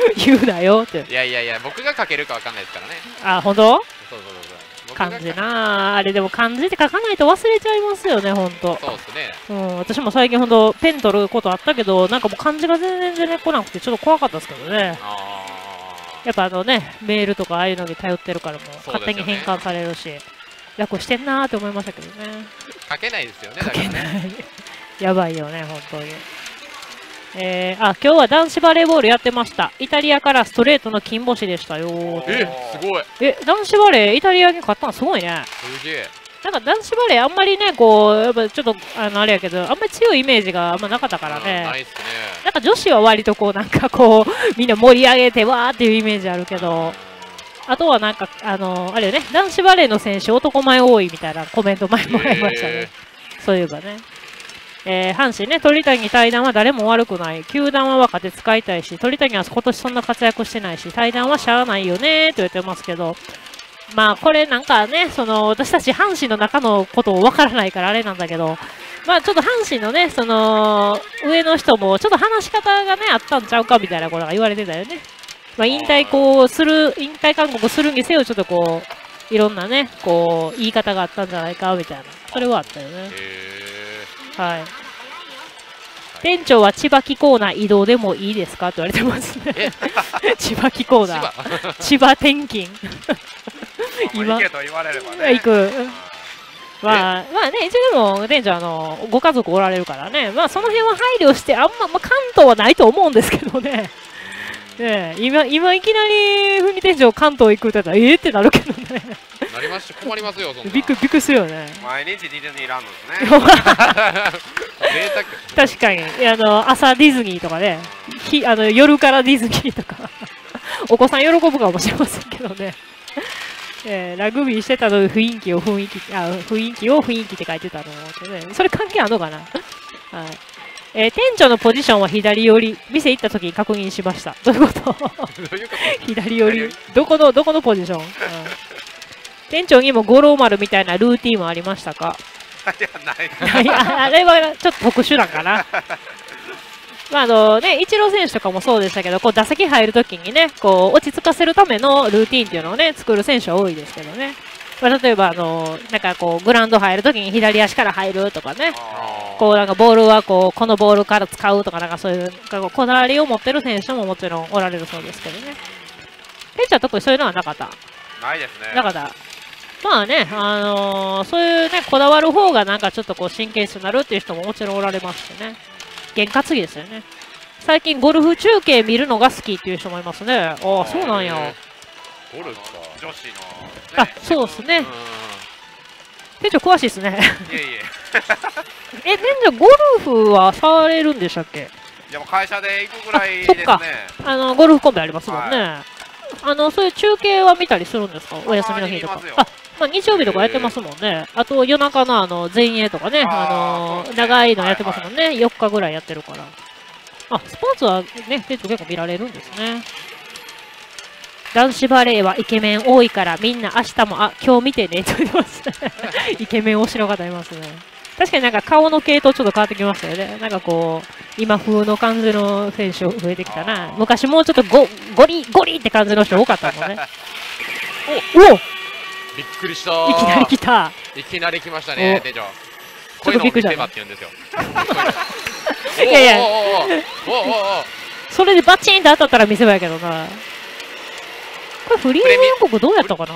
S1: 言うなよって。
S3: いやいやいや、僕が書けるかわかんないですからね。
S1: あ、本当？
S3: そうそうそうそう。
S1: 漢字なあ、あれでも漢字って書かないと忘れちゃいますよね、ほんと。
S3: そうですね。
S1: うん、私も最近ほんとペン取ることあったけど、なんかもう漢字が全然出てこなくてちょっと怖かったですけどね。
S3: あ
S1: やっぱあのね、メールとかああいうのに頼ってるからもう勝手に変換されるし、楽してんなーって思いましたけどね。
S3: 書けないですよね、
S1: 書けな
S3: だからね。
S1: い。やばいよね、本当に。えー、あ、今日は男子バレーボールやってました。イタリアからストレートの金星でしたよ。
S3: え、すごい。
S1: え、男子バレーイタリアに勝ったのすごいね。
S3: すげえ。
S1: なんか男子バレーあんまりね、こう、やっぱちょっと、あの、あれやけど、あんまり強いイメージがあんまなかったからね。
S3: ないっすね。
S1: なんか女子は割とこう、なんかこう、みんな盛り上げてわーっていうイメージあるけど、あとはなんか、あの、あれよね、男子バレーの選手、男前多いみたいなコメント前もらいましたね。そういえばね。えー、阪神ね、鳥谷対談は誰も悪くない。球団は若手使いたいし、鳥谷は今年そんな活躍してないし、対談はしゃあないよねーって言ってますけど、まあこれなんかね、その私たち阪神の中のことをわからないからあれなんだけど、まあちょっと阪神のね、その上の人もちょっと話し方がね、あったんちゃうかみたいなことが言われてたよね。まあ引退こうする、引退勧告するにせよ、ちょっとこう、いろんなね、こう、言い方があったんじゃないかみたいな。それはあったよね。はい。店長は千葉木コーナー移動でもいいですかって言われてますね。千葉木コーナー。千葉転勤。
S2: 今行けと言われればね。
S1: 行く。まあ、まあね、一応でも店長あの、ご家族おられるからね。まあその辺は配慮して、あんま、まあ、関東はないと思うんですけどね。ね今、今いきなり、ふみ店長関東行くって言ったら、ええー、ってなるけどね。
S3: なりまして困りますよ、そんな。
S1: びっくり、びっくりするよね。
S2: 毎日ディズニーランドですね。
S3: 贅
S1: 沢。確かに。あの、朝ディズニーとかね。ひあの夜からディズニーとか。お子さん喜ぶかもしれませんけどね。えー、ラグビーしてたの雰囲気を雰囲気、あ、雰囲気を雰囲気って書いてたのってね。それ関係あるのかなはい。えー、店長のポジションは左寄り。店行った時に確認しました。どういうこと左寄り。どこの、どこのポジション、うん、店長にも五郎丸みたいなルーティンもありましたか
S2: いや、ない。
S1: あれはちょっと特殊なんかな。まああのね、イチロー選手とかもそうでしたけど、こう打席入るときにね、こう落ち着かせるためのルーティンっていうのをね、作る選手は多いですけどね。まあ、例えば、あのなんかこう、グラウンド入るときに左足から入るとかね、こうなんかボールはこう、このボールから使うとか、なんかそういう、こだわりを持ってる選手ももちろんおられるそうですけどね。選手は特にそういうのはなかった。
S2: ないですね。
S1: なかった。まあね、あのー、そういうね、こだわる方がなんかちょっとこう神経質になるっていう人ももちろんおられますしね。験担ぎですよね。最近ゴルフ中継見るのが好きっていう人もいますね。ああ、そうなんや。
S3: ゴルフか。
S2: 女子の、ね。
S1: あ、そうですね。店長詳しいですね。
S2: いえいえ。
S1: え、店長ゴルフはされるんでしたっけ？
S2: いや、もう会社で行くぐらいですね。
S1: あ、あのゴルフコンビありますもんね。はい、あのそういう中継は見たりするんですか？お休みの日とか。あ、まあ日曜日とかやってますもんね。あと夜中のあの前衛とかね、あの長いのやってますもんね。はいはい、よっかぐらいやってるから。あ、スポーツはね、店長結構見られるんですね。男子バレーはイケメン多いからみんな明日もあ今日見てねって言ってますね。イケメン推しの方いますね。確かになんか顔の系統ちょっと変わってきましたよね。なんかこう今風の感じの選手増えてきたな。昔もうちょっとゴゴリゴリって感じの人多かったもんね。おお
S3: びっくりした。
S1: いきなり来た。
S3: いきなり来ましたね、店長。
S1: ちょっとびっくりした。
S3: って言うんですよ。
S1: いやいや、それでバチンと当たったら見せ場やけどな。これフリーズ予告どうやったかな。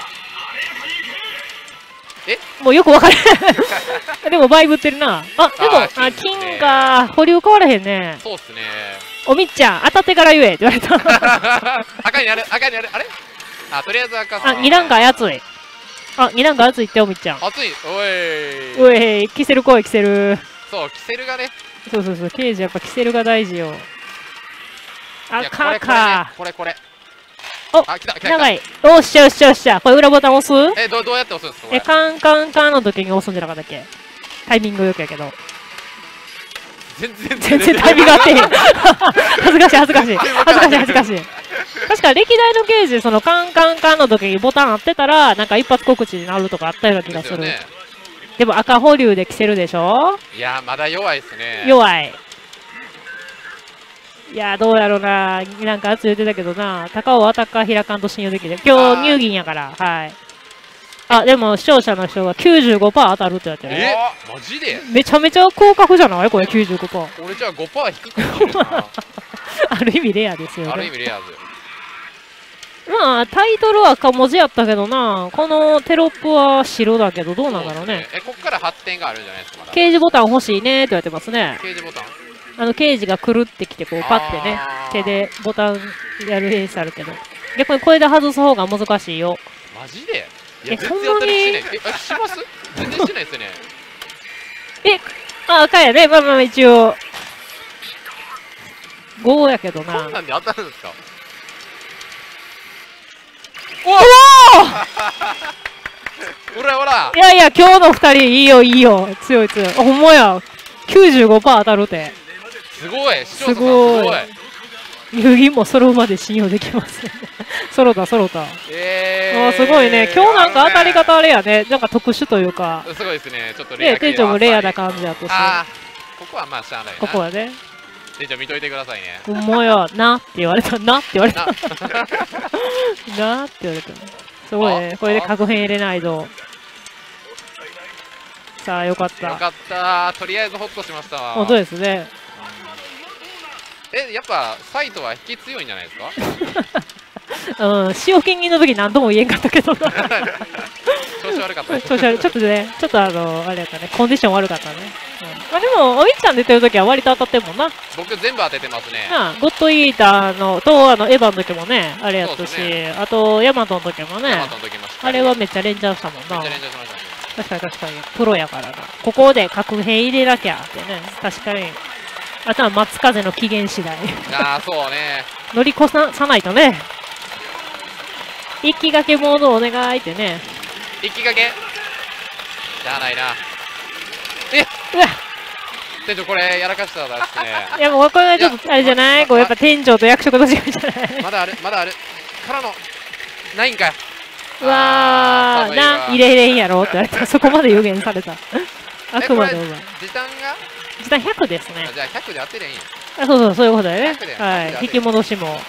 S3: え
S1: もうよく分かる。でもバイブってるな。あ、でも、あ、金か。保留変わらへんね。
S3: そうっすね。
S1: おみっちゃん、当たってから言えって言われた。
S3: 赤にある、赤にある、あれあ、とりあえず赤
S1: あ、二段階熱い。あ、二段階熱いって、おみっちゃん。
S3: 熱い。おい。
S1: おい、キセル来い、キセル。
S3: そう、キセルがね。
S1: そうそうそう、刑事やっぱキセルが大事よ。赤
S3: か。これこれ。
S1: お、あ、来た来た。長い。おっしゃおっしゃおっしゃ。これ裏ボタン押す？
S3: え、どどうやって押すんですか？
S1: え、カンカンカンの時に押すんじゃなかったっけ？タイミングよくやけど。
S3: 全然
S1: 全然タイミング合ってへん。恥ずかしい恥ずかしい。恥ずかしい恥ずかしい。確か歴代の刑事、そのカンカンカンの時にボタンあってたら、なんか一発告知になるとかあったような気がする。でも赤保留で着せるでしょ？
S3: いや、まだ弱いですね。
S1: 弱い。 いやー、どうやろうな。なんか熱い言ってたけどな。高尾アタッカー開かんと信用できる。今日入銀やから。はい。あ、でも視聴者の人が きゅうじゅうごパーセント 当たるって言ってる。
S3: えマジで
S1: めちゃめちゃ高確じゃないこれ きゅうじゅうごパーセント。
S3: 俺じゃあ ごパーセント 低くなるな。
S1: ある意味レアですよね。
S3: ある意味レアズ。
S1: まあ、タイトルは赤文字やったけどな。このテロップは白だけど、どうなんだろうね。
S3: え、こっから発展があるんじゃないですか、まだ。
S1: 掲示ボタン欲しいねって言われてますね。
S3: 掲示ボタン
S1: あの、掲示がくるってきて、こう、パッてね
S3: あ、ー
S1: 手でボタンやる演出あるけど。逆にこれで外す方が難しいよ。
S3: マジでいや、
S1: え
S3: 全然当たりしない。
S1: そ
S3: え、あします全然しないですよね。
S1: え、あ、赤やね。まあまあ一応。ごやけど
S3: こ
S1: な。
S3: んなんで当たるんですか
S1: おお
S3: ほらほら
S1: いやいや、今日の二人いいよいいよ。強い強い。あ、ほんまや。きゅうじゅうごパーセント当たるて。
S3: すごい視聴者さんす
S1: すごい
S3: ごい
S1: 遊戯も揃うまで信用できますね。揃った揃った。
S3: えー、
S1: あーすごいね。今日なんか当たり方あれやね。なんか特殊というか。
S3: すごいですね。ちょっとレア
S1: で、店長もレアな感じだったし。
S3: あーここはまあしゃあないな。
S1: ここはね。
S3: 店長見といてくださいね。
S1: ほんまや。なって言われた。なって言われた。
S3: な
S1: なって言われた。すごいね。これで確変入れないと。さあ、よかった。
S3: よかったとりあえずホッとしましたわ。
S1: 本当ですね。
S3: え、やっぱサイトは引き強いんじゃないですか
S1: うん、使用金銀の時何とも言えんかったけどな。
S3: 調子悪かったです。
S1: 調子悪い。ちょっとね、ちょっとあの、あれやったね。コンディション悪かったね。うんまあでも、おみっちゃん出てる時は割と当たってんもんな。
S3: 僕全部当ててますね。
S1: なあ、ゴッドイーターの、と、あの、エヴァの時もね、あれやったし、
S3: そうです
S1: あと、ヤマトの時もね
S3: ヤマ、トの時もしっかり
S1: あれはめっちゃ連チャンしたもんな。
S3: めっちゃ連射しましたね。
S1: 確かに確かに。プロやからな。ここで確変入れなきゃってね。確かに。あとは松風の機嫌次第。
S3: ああ、そうね。
S1: 乗り越ささないとね。一気掛けモードお願いってね。
S3: 一気掛けじゃあないな。
S1: うわ
S3: 店長これやらかしたらですね。
S1: いやもうこれはちょっとあれじゃない
S3: や
S1: こうやっぱ店長と役職の違いじゃない
S3: まだある、まだある。からの、ないんかい。
S1: うわー、
S3: あ寒いわ
S1: な、入れれんやろって言われた。そこまで予言された。あくまでも。
S3: 時短が
S1: 時短ひゃくですね
S3: あ。じゃあひゃくで当てれんや。
S1: あ、そうそう、そういうことだよね
S3: ひゃくで。
S1: はい。
S3: ひゃくで
S1: 引き戻しも。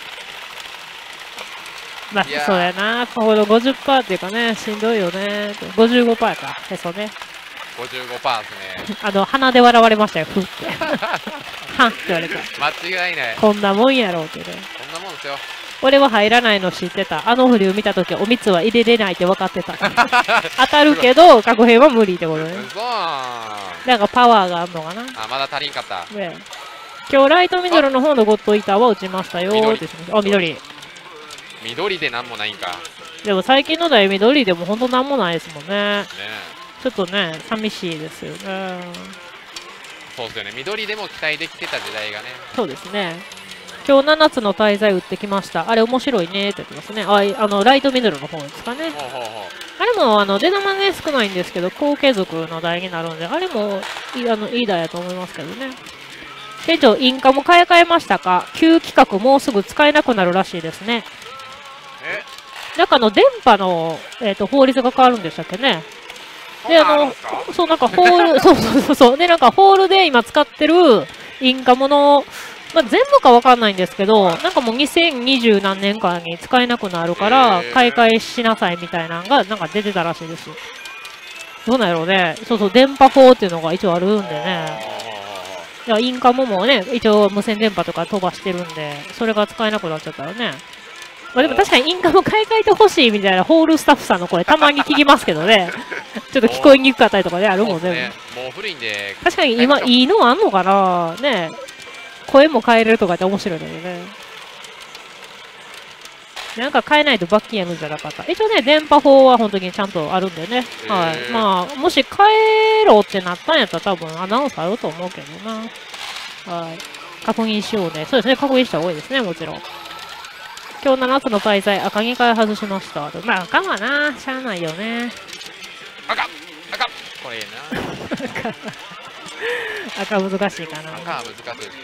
S1: まあ、
S3: いやー
S1: そうやな。この ごじゅっパーセント っていうかね、しんどいよね。ごじゅうごパーセント か。へそね。
S3: ごじゅうごパーセントですね。
S1: あの、鼻で笑われましたよ。ふって。はんって言われた。
S3: 間違いない。
S1: こんなもんやろうってね。
S3: こんなもんですよ。
S1: 俺は入らないの知ってた。あの振りを見たとき、おみつは入れれないって分かってた。当たるけど、確変は無理ってことね。
S3: うそーん。
S1: なんかパワーがあるのかな。
S3: あ、まだ足りんかった。
S1: ね今日ライトミドルの方のゴッドイーターは打ちましたよーって。あ、緑。
S3: 緑でなんもないんか。
S1: でも最近の台緑でもほんとなんもないですもんね。
S3: ね
S1: ちょっとね、寂しいですよね。
S3: そうですよね。緑でも期待できてた時代がね。
S1: そうですね。今日ななつの滞在打ってきました。あれ面白いねって言ってますね。あ、いあの、ライトミドルの方ですかね。
S3: ほうほうほ
S1: あれも、あの、出玉ね、少ないんですけど、高継続の台になるんで、あれもいい、あの、いい台やと思いますけどね。店長、インカも買い替えましたか？旧規格もうすぐ使えなくなるらしいですね。
S3: え
S1: なんかあの、電波の、えっと、法律が変わるんでしたっけね。で、あの、そう、なんかホール、そうそうそうそう。で、なんかホールで今使ってるインカムの、まあ、全部かわかんないんですけど、なんかもうにせんにじゅう何年間に使えなくなるから、買い替えしなさいみたいなのが、なんか出てたらしいです。どうなんやろうね。そうそう、電波法っていうのが一応あるんでね。いや、インカムもね、一応無線電波とか飛ばしてるんで、それが使えなくなっちゃったらね。まあでも確かにインカム買い替えてほしいみたいなホールスタッフさんの声たまに聞きますけどね。ちょっと聞こえにくかったりとかね、あるもんね。
S3: ねもう古いんで。
S1: 確かに今いいのあんのかなね声も変えれるとかって面白いのよね。なんか変えないと罰金やるんじゃなかった。一応ね、電波法は本当にちゃんとあるんでね。はい。まあ、もし変えろってなったんやったら多分アナウンスあると思うけどな。はい。確認しようね。そうですね、確認した方がいいですね、もちろん。今日ななつの滞在、赤にかい外しました。まあ、赤はな、しゃあないよね。
S3: 赤赤これいいな。
S1: 赤難しいかな。
S3: 赤は難しいですね。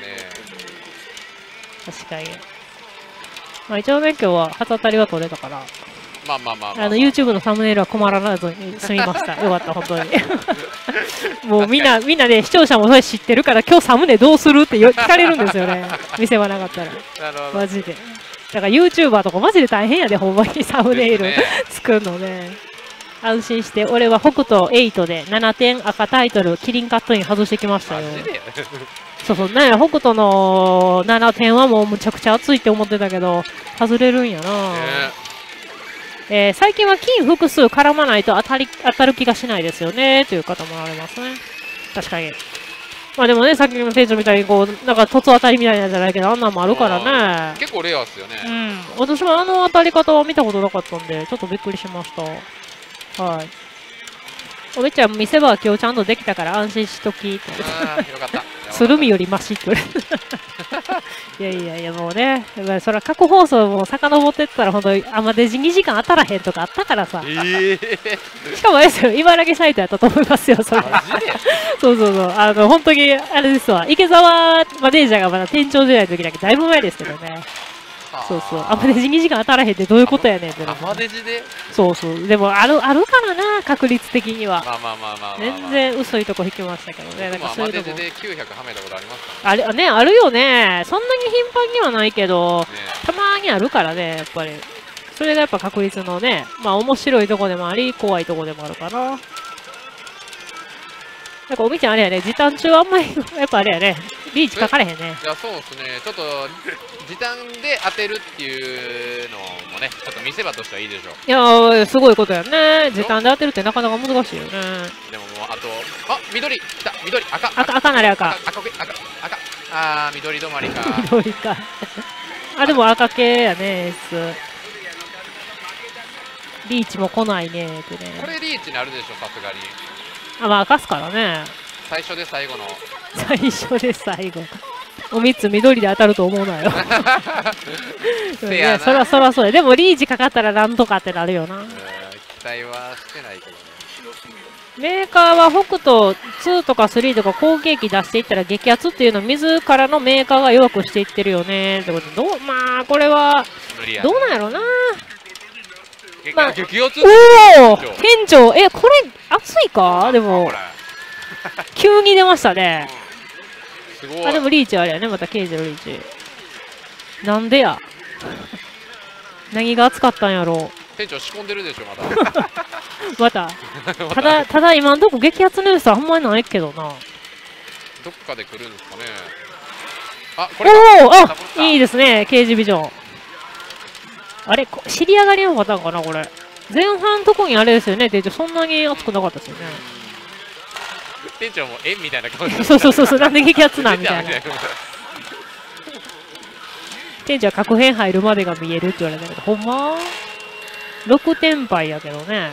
S1: 確かに。まあ一応ね、今日は初当たりは取れたから。
S3: まあまあまあまあ、
S1: あの YouTube のサムネイルは困らずに済みました。よかった、本当に。もうみんな、みんなね、視聴者もそれ知ってるから、今日サムネどうするってよ聞かれるんですよね。見せ場なかったら。
S3: なるほど。
S1: マジで。だから YouTuber とかマジで大変やで、ほんまにサムネイル、ね、作るのね。安心して、俺は北斗エイトでななてん赤タイトル、キリンカットイン外してきましたよ。そうそう、なんや、北斗のななてんはもうむちゃくちゃ熱いって思ってたけど、外れるんやな。えー、最近は金複数絡まないと当たり当たる気がしないですよねという方もありますね。確かに。まあでもね、さっきの店長みたいにこう、なんか凸当たりみたいなんじゃないけど、あんなんもあるからね。
S3: 結構レアっすよね。
S1: うん。私もあの当たり方は見たことなかったんで、ちょっとびっくりしました。はい。おべちゃん、見せ場は今日ちゃんとできたから安心しときって。
S3: ああ、よかった。
S1: スルミよりマシって言われる。いやいやいや、もうね、それは過去放送も遡ってったら、本当にアマデジにじかん当たらへんとかあったからさ。えー、しかもあれですよ、茨城サイトやったと思いますよ、それ。そうそうそう、あの、本当に、あれですわ、池澤マネージャーがまだ店長時代の時だけだいぶ前ですけどね。そうそう、アマデジにじかん当たらへんってどういうことやねんって。
S3: アマデジで
S1: そうそう、でもある、あるからな、確率的には。
S3: まあまあまあまあまあ。
S1: 全然薄いとこ引きましたけどね。
S3: なんかそういうのも。アマデジできゅうひゃくはめたことありますか？
S1: あれ、ね、あるよね。そんなに頻繁にはないけど、たまにあるからね、やっぱり。それがやっぱ確率のね、まあ面白いとこでもあり、怖いとこでもあるかな。なんかおみちゃんあれやね、時短中はあんまり、やっぱあれやね、リーチかかれへんね。
S3: いや、そうですね。ちょっと、時短で当てるっていうのもね、ちょっと見せ場としてはいいでしょ
S1: う。いやー、すごいことやね。時短で当てるってなかなか難しいよね。
S3: でももう、あと、あ、緑、きた、緑、赤、
S1: 赤、赤なれ赤。
S3: 赤、赤、赤、赤、あー、緑止まりか。
S1: 緑か。あ、でも赤系やね、S。リーチも来ないねってね。
S3: これリーチになるでしょ、さすがに。
S1: あ、まあ、赤すからね。
S3: 最初で最後の。
S1: 最初で最後。おみつ緑で当たると思うなよ。
S3: せやな。
S1: そらそらそうや。でもリーチかかったらなんとかってなるよな。
S3: 期待はしてないけどね。
S1: メーカーは北斗ツーとかスリーとか後継機出していったら激アツっていうのを自らのメーカーが弱くしていってるよね。ってことで、どう、まあ、これは、どうなんやろな。
S3: まあ、激アツ
S1: おお店長、え、これ、熱いかでも、急に出ましたね。
S3: すごい。
S1: あ、でもリーチあれやね、また刑事のリーチ。なんでや。何が熱かったんやろう。
S3: 店長仕込んでるでしょ、まだ。
S1: また。ただ、ただ今んとこ激アツの良さあんまりないけどな。
S3: どっかで来るんですかね。あ、これ
S1: おおあいいですね、刑事ビジョン。あれ、知り上がりのパターンかな、これ。前半のとこにあれですよね、店長、そんなに熱くなかったですよね。
S3: 店長もえみたいな顔して
S1: そうそうそうそう、なんで激アツなんみたいな。店長は確変入るまでが見えるって言われたけど、ほんまろくてん敗やけどね。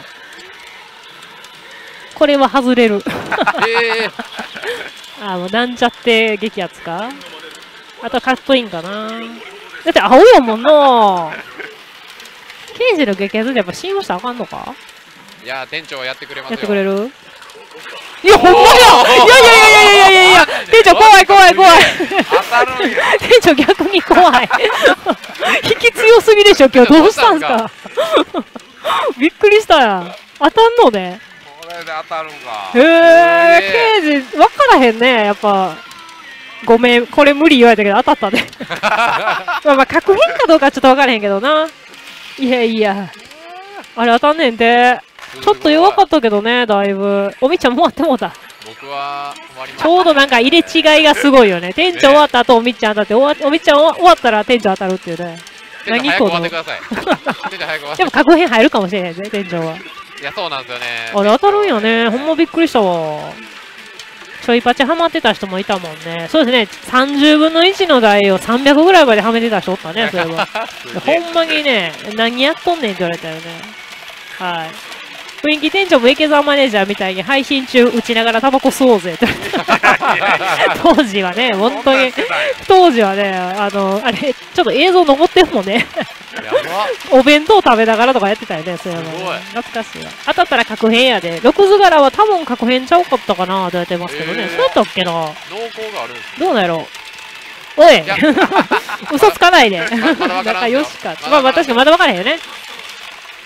S1: これは外れる。
S3: えー、
S1: あ、もうなんちゃって激アツか。あとカットインかな。だって青やもんな。刑事の激アツでやっぱ信用したらあかんのか。
S3: いやー、店長はやってくれますよ。
S1: やってくれる。いや、ほんまや。いやいやいやいやいやいやいや、店長怖い怖い怖い。店長逆に怖い。引き強すぎでしょ、今日どうしたんすか。びっくりしたや。当たんのね。
S2: これで当たるんか。
S1: へえ、刑事、わからへんね、やっぱ。ごめん、これ無理言われたけど当たったね。まあまあ、確変かどうかちょっとわからへんけどな。いやいや。あれ当たんねんて。ちょっと弱かったけどね、だいぶ。おみちゃんもう終わってもうた。
S3: 僕は終わりました。
S1: ちょうどなんか入れ違いがすごいよね。店長終わった後おみちゃん当たって、おみちゃん終わったら店長当たるっていうね。
S3: 何個で
S1: でも確変入るかもしれへんね、店長は。
S3: いや、そうなんですよね。
S1: あれ当たるんよね。ほんまびっくりしたわ。ちょいパチハマってた人もいたもんね。そうですね。さんじゅうぶんのいちの台をさんびゃくぐらいまではめてた人おったね、それは。ほんまにね、何やっとんねんって言われたよね。はい。雰囲気店長も池澤マネージャーみたいに配信中打ちながらタバコ吸おうぜって。当時はね、本当に、当時はね、あの、あれ、ちょっと映像残ってるもんね。お弁当食べながらとかやってたよね、そういうの。懐かしいわ。当たったら確変やで。六図柄は多分確変ちゃうかったかなとやってますけどね。そうやったっけな。
S3: 濃厚があるんです
S1: どうなんやろおい嘘つかないで。仲良しか。まあ、確かにまだ分からへんよね。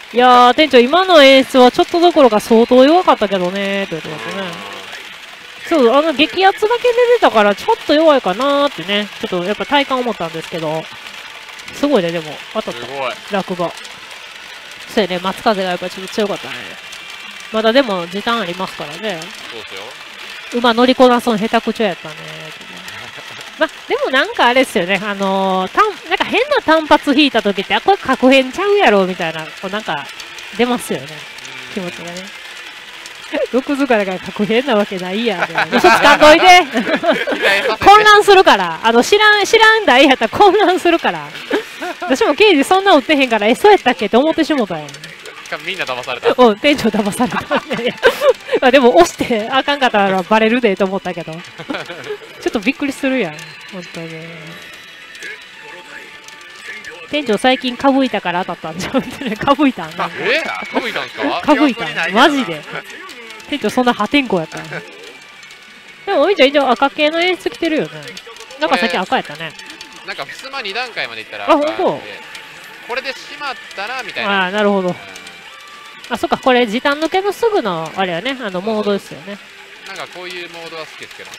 S1: いやー、店長、今の演出はちょっとどころか相当弱かったけどねーって言ってますね。そう、あの、激アツだけ出てたから、ちょっと弱いかなーってね、ちょっとやっぱ体感思ったんですけど、すごいね、でも、当たった。
S3: すごい。
S1: 落馬。そうやね、松風がやっぱちょっと強かったね。まだでも時短ありますからね。
S3: そうですよ。
S1: 馬乗りこなすの下手くちょやったね。ま、でもなんかあれっすよね、あのー、たんなんか変な単発引いた時って、あ、これ確変ちゃうやろみたいな、こうなんか出ますよね、気持ちがね。ろく図からが確変なわけないやん。嘘つかんといて混乱するから。あの、知らん、知らん台やったら混乱するから。私も刑事そんな打ってへんから、え、そうやったっけって思ってしもたよ。
S3: みんな騙された。
S1: うん、店長騙されたね。まあでも押してあかんかったらバレるでと思ったけど。ちょっとびっくりするやん。本当に。店長最近かぶいたから当たったんちゃうってね。かぶいたんね。
S3: えかぶいたんですか？
S1: かぶいたんマジで。店長そんな破天荒やったん。でもおいちゃん一応赤系の演出来てるよね。なんかさっき赤やったね。
S3: なんかふすまに段階までいったら
S1: あ、ほんと？
S3: これでしまったらみたいな。
S1: ああ、なるほど。あ、そっか、これ時短抜けのすぐのあれやね、あのモードですよね。
S3: なんかこういうモードは好きですけどね。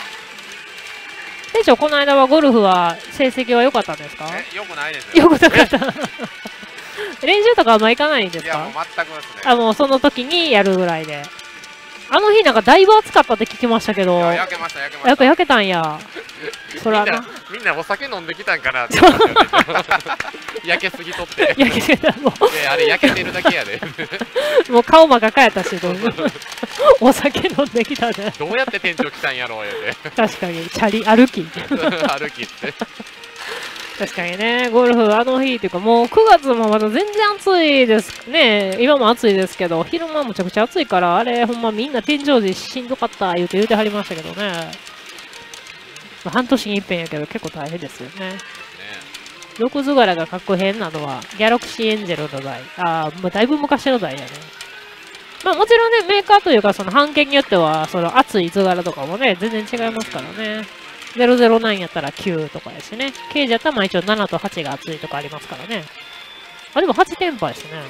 S1: 店長、この間はゴルフは成績は良かったんですか？
S2: え、よくないですよ。
S1: よくなかった。練習とかはあんま行かないんです
S2: いや、も
S1: か？
S2: う全くですね。
S1: あ、もうその時にやるぐらいで。あの日なんかだいぶ暑かったって聞きましたけど、
S2: いや
S1: や
S2: 焼けました、焼けました。
S1: っぱ焼けたんや。そらな。
S3: みんなお酒飲んできたんかなって思って焼けすぎとって。
S1: 焼けてた、も
S3: いやあれ焼けてるだけやで。
S1: う。もう顔真っ赤やったし、お酒飲んできたね。
S3: どうやって店長来たんやろう言うて。
S1: 確かに、チャリ、歩き。
S3: 歩きって。
S1: 確かにね、ゴルフ、あの日っていうか、もうくがつもまだ全然暑いですね。今も暑いですけど、昼間むちゃくちゃ暑いから、あれ、ほんまみんな天井時しんどかった言うて言うてはりましたけどね。まあ、半年に一遍やけど、結構大変ですよね。ろく図柄が確変なのは、ギャラクシーエンジェルの台。ああ、まあ、だいぶ昔の台やね。まあもちろんね、メーカーというか、その半径によっては、その熱い図柄とかもね、全然違いますからね。ゼロゼロナインやったらきゅうとかやしね。ケージやったらまあ一応ななとはちが熱いとかありますからね。あ、でもはちテンパですね。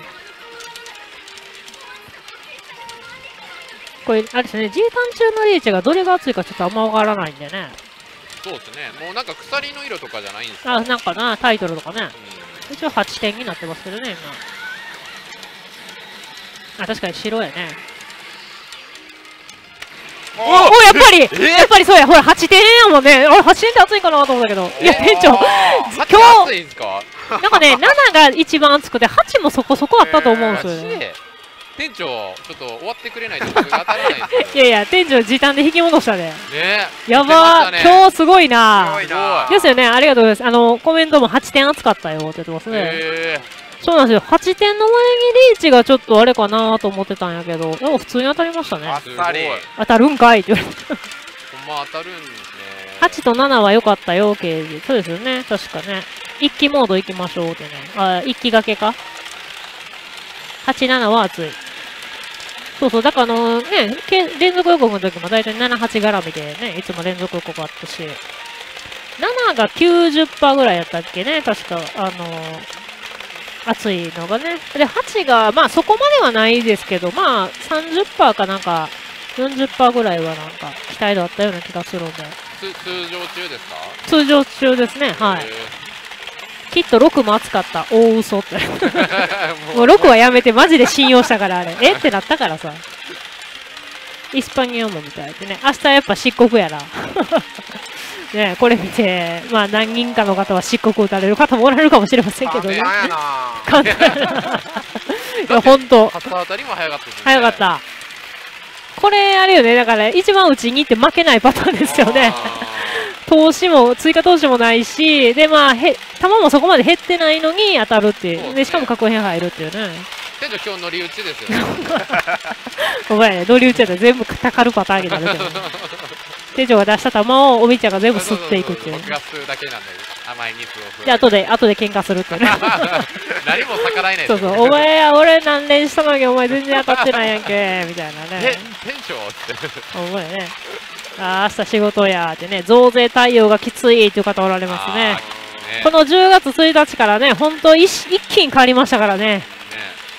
S1: これ、あれですね、G タン中のリーチがどれが熱いかちょっとあんまわからないんでね。
S3: そうですね。もうなんか鎖の色とかじゃないんですか？
S1: あ、なんかな、タイトルとかね。
S3: うん、
S1: 一応はちてんになってますけどね、今。あ、確かに白やね。おお、やっぱり、やっぱりそうや、ほら、はちてんやもんね。あれ、はちてんって熱いかなと思ったけど。いや、店長、
S3: 今日、暑いんですか？
S1: なんかね、ななが一番熱くて、はちもそこそこあったと思うんですよね。
S3: 店長、ちょっと終わってくれないと僕が当たらないですよ。
S1: いやいや、店長、時短で引き戻したね。
S3: ね
S1: やばー、今日すごいな
S2: ー。
S1: ですよね、ありがとうございます。あの、コメントもはちてん熱かったよって言ってますね。そうなんですよ。はちてんの前にリーチがちょっとあれかなと思ってたんやけど、でも普通に当たりましたね。
S2: あっさり。
S1: 当たるんかいって言われた。
S3: ほんま当たるんですね。
S1: はちとななは良かったよ、ケージ。そうですよね。確かね。一気モード行きましょうってね。あ、一気掛けか。はち、ななは熱い。そうそう。だからあのね、連続予告の時もだいたいなな、はち絡みでね、いつも連続予告あったし。ななが きゅうじゅっパーセント ぐらいやったっけね。確か、あのー、熱いのがね。で、はちが、まあそこまではないですけど、まあ さんじゅっパーセント かなんか、よんじゅっパーセント ぐらいはなんか、期待度あったような気がするんで。
S3: 通常中ですか？
S1: 通常中ですね。はい。きっとろくも熱かった。大嘘って。もうろくはやめて、マジで信用したから、あれ。えってなったからさ。イスパニアもみたいでね。明日やっぱ漆黒やら。ね、これ見て、まあ何人かの方は漆黒打たれる方もおられるかもしれませんけどね。簡単やな。いや、ほんと。
S3: 初当たりも早かったですね。
S1: 早かった。これ、あれよね。だから、一番内に行って負けないパターンですよね。投資も、追加投資もないし、で、まあ、へ、球もそこまで減ってないのに当たるっていう。で、ね、しかも確変入るっていうね。
S3: 店長、今日乗り打ちですよね。
S1: お前ね、乗り打ちやったら全部たかるパターンになるけど。店長が出した球をおみちゃんが全部吸っていくっていう。
S3: 僕が吸うだけなんで、甘い蜜を吸う。
S1: で、後で、後で喧嘩するっていうね。
S3: 何も逆らえないです
S1: そうそう、お前、俺何連したのにお前全然当たってないやんけ、みたいなね。
S3: え、店長って。
S1: お前ね。ああ、明日仕事やってね、増税対応がきついっていう方おられますね。ねこのじゅうがつついたちからね、本当一一気に変わりましたからね。ね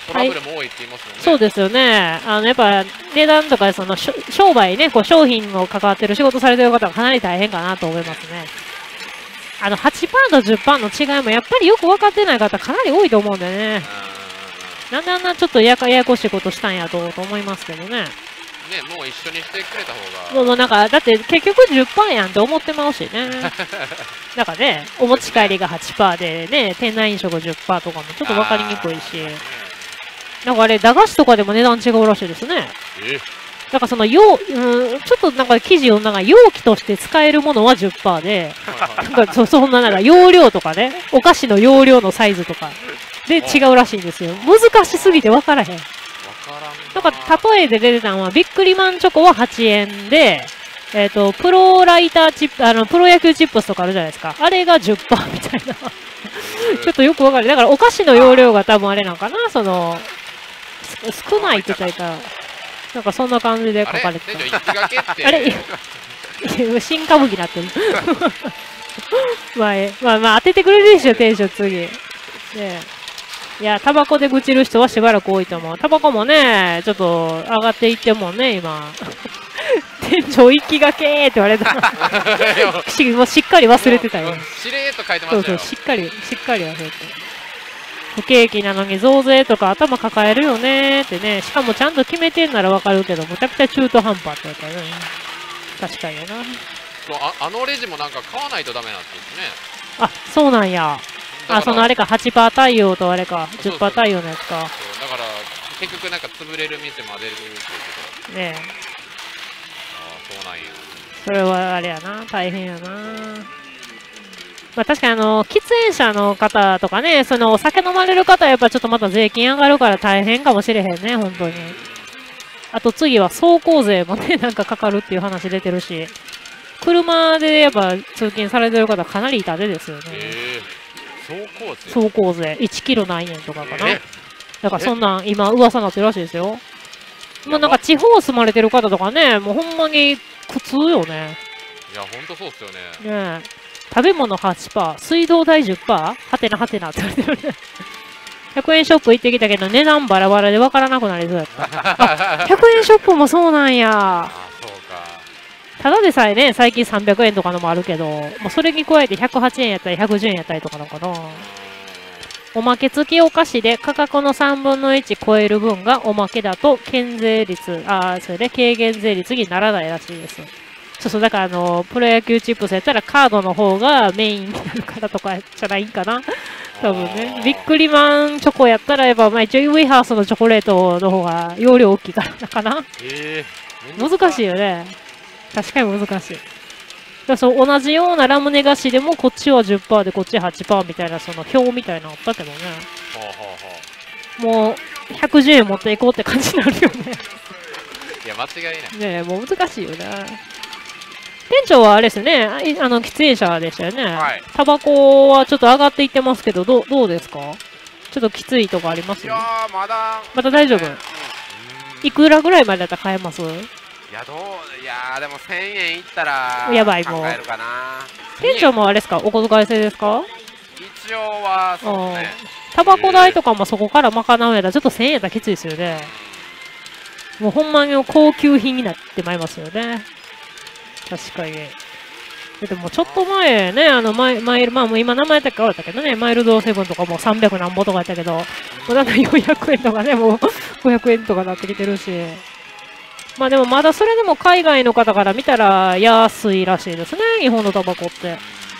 S3: トラブルも多いって言いますもんね。
S1: そうですよね。あの、やっぱ値段とか、その、しょ商売ね、こう商品を関わってる仕事されてる方はかなり大変かなと思いますね。あの、はちパーセントとじゅっパーセントの違いもやっぱりよく分かってない方かなり多いと思うんでね。なんであんなちょっとやかややこしいことしたんやとと思いますけどね。
S3: ね、もう一緒にしてくれた方が。
S1: もうもうなんか、だって結局じゅっパーセントやんって思ってまうしね。なんかね、お持ち帰りが はちパーセントでね、店内飲食 じゅっパーセントとかもちょっと分かりにくいし。なんかあれ、駄菓子とかでも値段違うらしいですね。
S3: え
S1: だからその容、うん、ちょっとなんか記事をなんか容器として使えるものは じゅっパーセント で、なんかそそんななんか容量とかね、お菓子の容量のサイズとかで違うらしいんですよ。難しすぎて分からへん。
S3: わからん
S1: なんか例えで出てたのは、ビックリマンチョコははちえんで、えっ、ー、と、プロライターチップ、あの、プロ野球チップスとかあるじゃないですか。あれが じゅっパーセント みたいな。ちょっとよくわかる。だからお菓子の容量が多分あれなのかな、その、少ないって言ったらいいか、なんかそんな感じで書かれてた。あれ新歌舞伎になってる。まあ、えまあまあ当ててくれるでしょ、店長次。ねえ。いや、タバコで愚痴る人はしばらく多いと思う。タバコもね、ちょっと上がっていってもね、今。店長一気がけーって言われた。しもうしっかり忘れてたよ。
S3: しれーっと書いてましたよ。
S1: そうそう、しっかり、しっかり忘れて。不景気なのに増税とか頭抱えるよねーってね。しかもちゃんと決めてんならわかるけど、むちゃくちゃ中途半端ってやったよね。確かにな。
S3: そう、あ、あのレジもなんか買わないとダメなんですね。
S1: あ、そうなんや。あ、そのあれか、はちパーセント対応とあれか、じゅっパーセント対応のやつか。
S3: そう、だから結局なんか潰れる店も出るっていうけど。
S1: ねえ。
S3: ああ、そうなんや。
S1: それはあれやな、大変やな。まあ確かにあの、喫煙者の方とかね、そのお酒飲まれる方はやっぱちょっとまた税金上がるから大変かもしれへんね、本当に。あと次は走行税もね、なんかかかるっていう話出てるし、車でやっぱ通勤されてる方かなり痛手ですよね。
S3: えー、走行税
S1: 走行税、いちキロ何円とかかな。だからそんなん今噂になってるらしいですよ。もうなんか地方住まれてる方とかね、もうほんまに苦痛よね。
S3: いや、ほんとそうっすよね。
S1: ねえ。食べ物 はちパーセント、水道代 じゅっパーセント、はてなはてなって言われてるね。ひゃくえんショップ行ってきたけど、値段バラバラで分からなくなりそうやった。あ、ひゃくえんショップもそうなんや。
S3: あ、そうか。
S1: ただでさえね、最近さんびゃくえんとかのもあるけど、もうそれに加えてひゃくはちえんやったりひゃくじゅうえんやったりとかなのかな。おまけ付きお菓子で価格のさんぶんのいち超える分がおまけだと、減税率、ああ、それで軽減税率にならないらしいです。そうそう、だからあの、プロ野球チップスやったらカードの方がメインになるからとかじゃないんかな。多分ね。ビックリマンチョコやったらやっぱ、まあ一応ウェハースのチョコレートの方が容量大きいからかな。
S3: え
S1: ー、難しいよね。確かに難しい。だそう同じようなラムネ菓子でもこっちは じゅっパーセント でこっちは はちパーセント みたいなその表みたいなのあったけどね。
S3: はあはあは
S1: あ、もうひゃくじゅうえん持っていこうって感じになるよね。
S3: いや、間違いない。
S1: ねえ、もう難しいよね。店長はあれですよね、あの喫煙者でしたよね。
S2: はい。
S1: タバコはちょっと上がっていってますけど、どうどうですか？ちょっときついとこあります
S2: いやー、まだ。
S1: まだ大丈夫？いくらぐらいまでだったら買えます？
S2: いや、どう、いやー、でもせんえんいったら、
S1: やばいもう。
S2: 考えるかな。
S1: 店長もあれですか？お小遣い制ですか？
S2: 一応は、そうですね。
S1: タバコ代とかもそこから賄うやったら、ちょっとせんえんやったらきついですよね。もうほんまに高級品になってまいりますよね。確かに。でもちょっと前ね、あのマイ、マイル、まあもう今名前だけ変わったけどね、マイルドセブンとかもさんびゃくなんぼとかやったけど、もうだんだんよんひゃくえんとかね、もうごひゃくえんとかなってきてるし。まあでもまだそれでも海外の方から見たら安いらしいですね、日本のタバコって。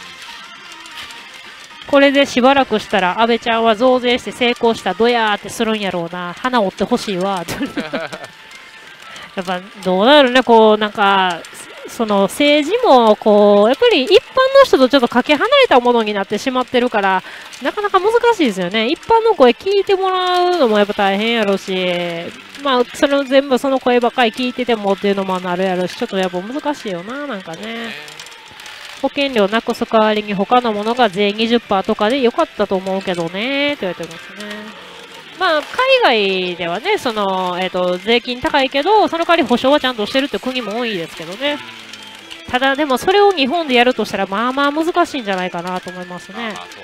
S1: これでしばらくしたら、安倍ちゃんは増税して成功したドヤーってするんやろうな、花折ってほしいわ。やっぱどうなるね、こうなんか、その政治もこうやっぱり一般の人とちょっとかけ離れたものになってしまってるからなかなか難しいですよね。一般の声聞いてもらうのもやっぱ大変やろし、まあそれを全部その声ばっかり聞いててもっていうのもなるやろし、ちょっとやっぱ難しいよな、なんかね。保険料なくす代わりに他のものが税 にじゅっパーセント とかでよかったと思うけどねって言われてますね。まあ海外ではね、そのえっと税金高いけどその代わり保証はちゃんとしてるって国も多いですけどね。ただでもそれを日本でやるとしたらまあまあ難しいんじゃないかなと思いますね。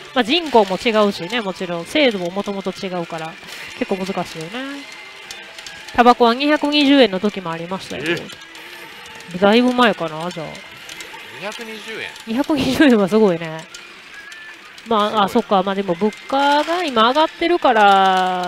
S1: まあ、人口も違うしね、もちろん。制度ももともと違うから、結構難しいよね。タバコはにひゃくにじゅうえんの時もありましたよ。だいぶ前かな、じゃあ。
S3: にひゃくにじゅうえん。
S1: にひゃくにじゅうえんはすごいね。まあ、あ、そっか。まあでも物価が今上がってるから、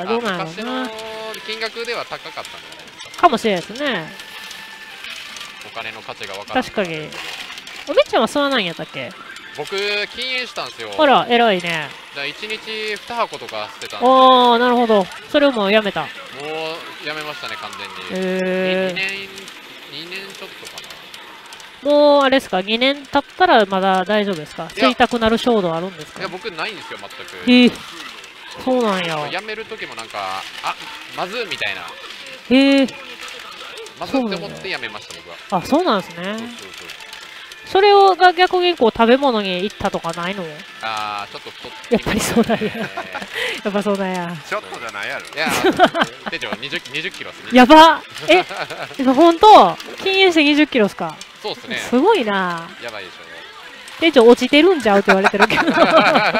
S1: どうなんやろ
S3: 昔
S1: うな。
S3: の金額では高かったんじゃないですか。
S1: かもしれないですね。
S3: お金の価値が分からない。
S1: 確かに。おめっちゃんは吸わないんやったっけ？
S3: 僕、禁煙したんですよ。
S1: あら、偉いね。
S3: だいちにちに箱とか捨てたんで。
S1: ああ、なるほど。それをもうやめた。
S3: もうやめましたね、完全に。
S1: へえ。
S3: にねん、にねんちょっとかな。
S1: もう、あれですか、にねん経ったらまだ大丈夫ですか？吸いたくなる衝動あるんですか？
S3: いや、僕ないんですよ、全く。
S1: へえ。そうなんや。
S3: やめる時もなんか、あ、まずみたいな。
S1: へえ。
S3: まずって思ってやめました、僕は。
S1: あ、そうなんですね。
S3: そうそうそう。
S1: それをが逆にこう食べ物に行ったとかないの？
S3: あー、ちょっと太って
S1: やっぱりそうなんや。やっぱそうなんや。
S2: ちょっとじゃないやろ。
S3: いや、店長にじゅう、にじゅっキロっすね。
S1: やばえ、ほんと禁煙してにじゅっキロっすか？
S3: そうっすね。
S1: すごいな。
S3: やばいでしょ。
S1: 店長落ちてるんちゃうって言われてるけど。確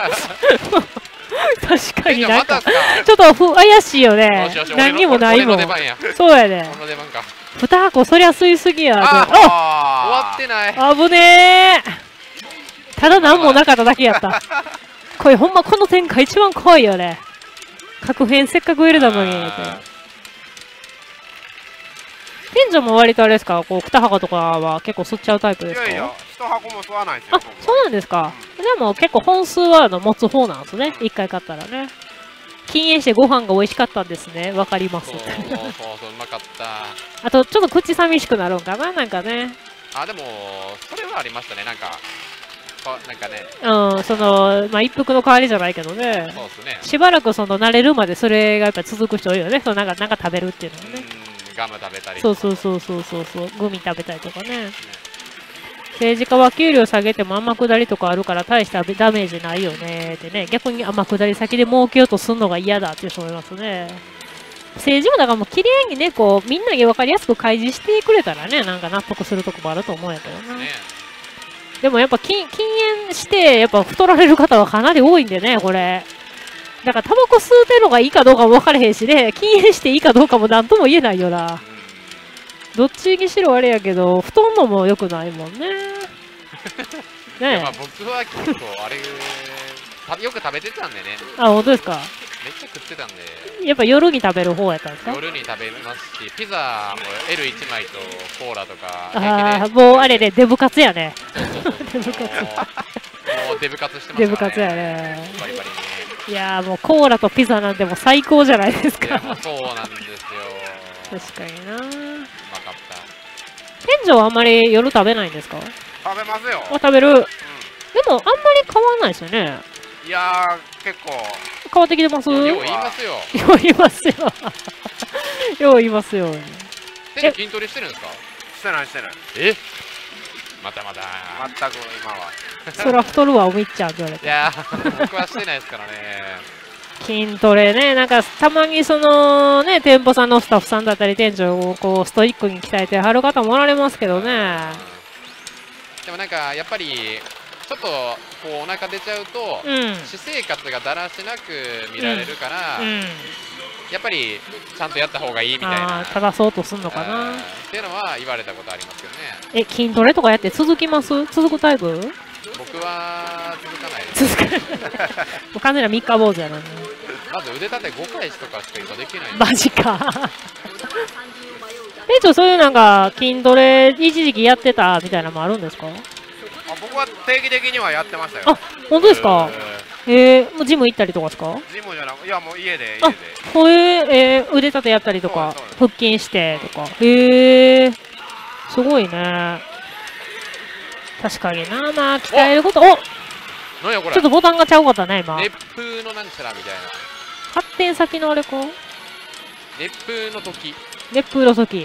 S1: かになんか、ちょっとふ怪しいよね。何にもないもん。そうやね。
S3: 俺の出番か。
S1: に箱そりゃ吸いすぎや。
S3: あ終わってない。
S1: 危ねえ。ただ何もなかっただけやった。これほんまこの展開一番怖いよね。確変せっかく入れたのに。店長も割とあれですか、こうに箱とかは結構吸っちゃうタイプですか？
S2: いやいや、いち箱も吸わないですよ。
S1: あ、そうなんですか。でも結構本数はあの持つ方なんですね。いっかい買ったらね。禁煙してご飯が美味しかったんですね。わかります。
S3: そうそうそう、うまかった。
S1: あとちょっと口寂しくなるんかな、なんかね。
S3: あ、でもそれはありましたね。なんかなんかね。
S1: うん、そのまあ一服の代わりじゃないけどね。
S3: そうですね。
S1: しばらくその慣れるまでそれがやっぱり続く人多いよね。そのなんかなんか食べるっていうのはね。
S3: ガム食べたり。
S1: そうそうそうそうそうそう。グミ食べたりとかね。政治家は給料下げても天下りとかあるから大したダメージないよねってね。逆に天下り先で儲けようとするのが嫌だっていう人もいますね。政治もだからもう綺麗にね、こうみんなに分かりやすく開示してくれたらね、なんか納得するとこもあると思うんやけどな。ね、でもやっぱ禁禁煙してやっぱ太られる方はかなり多いんでね、これ。だからタバコ吸うてるのがいいかどうかも分からへんしね、禁煙していいかどうかもなんとも言えないよな。どっちにしろあれやけど、太んのも良くないもんね。
S3: ねえ。まあ僕は結構あれよく食べてたんでね。
S1: あ、本当ですか。
S3: めっちゃ食ってたんで。
S1: やっぱ夜に食べる方やったんですか？
S3: 夜に食べますし、ピザも エルいち 枚とコーラとか。
S1: ああ、もうあれね、デブカツやね。デブカツ。
S3: もうデブカツしてますね。
S1: デブカツやね。
S3: バリバリに。
S1: いやーもうコーラとピザなんてもう最高じゃないですか。
S3: いやもうそうなんですよ。
S1: 確かにな。うまかった。
S3: 店
S1: 長はあんまり夜食べないんですか？
S2: 食べますよ。
S1: あ、食べる。うん、でもあんまり変わんないですよね。
S2: いやー、結構。
S1: 変わってきてます？
S3: よう言いますよ。
S1: よう言いますよ。よう言いますよ。
S3: 手で筋トレしてるんですか？
S2: してないしてない。
S3: え？またまた。
S2: 全く今は。
S1: そら太るわおみっちゃんって言われて。
S3: いやー、僕はしてないですからね。
S1: 筋トレね、なんかたまにそのね、店舗さんのスタッフさんだったり店長をこうストイックに鍛えてはる方もおられますけどね。
S3: でもなんかやっぱりちょっとこうお腹出ちゃうと、うん、私生活がだらしなく見られるから、うんうん、やっぱりちゃんとやった方がいいみたいな。
S1: 正そうとすんのかな
S3: っていうのは言われたことありますよね。
S1: え、筋トレとかやって続きます？続くタイプ？
S3: 僕は続かないです。
S1: 続かない。もう完全な三日坊主やな、ね。
S3: まず腕立てごかいとかしか今できない。
S1: マジか。店長そういうなんか筋トレ一時期やってたみたいなのもあるんですか？あ、
S2: 僕は定期的にはやってましたよ。
S1: あ、本当ですか？えー、もうジム行ったりとかですか？
S2: ジムじゃなく、いやもう家で家で。
S1: ほえー、腕立てやったりとか、腹筋してとか。へえー、すごいね。確かにな、まあ鍛えること。お、
S3: 何やこれ。
S1: ちょっとボタンがちゃうかったね今。
S3: 熱風のなんちゃらみたいな。
S1: 発展先のあれか。
S3: 熱風の時。
S1: 熱風の時。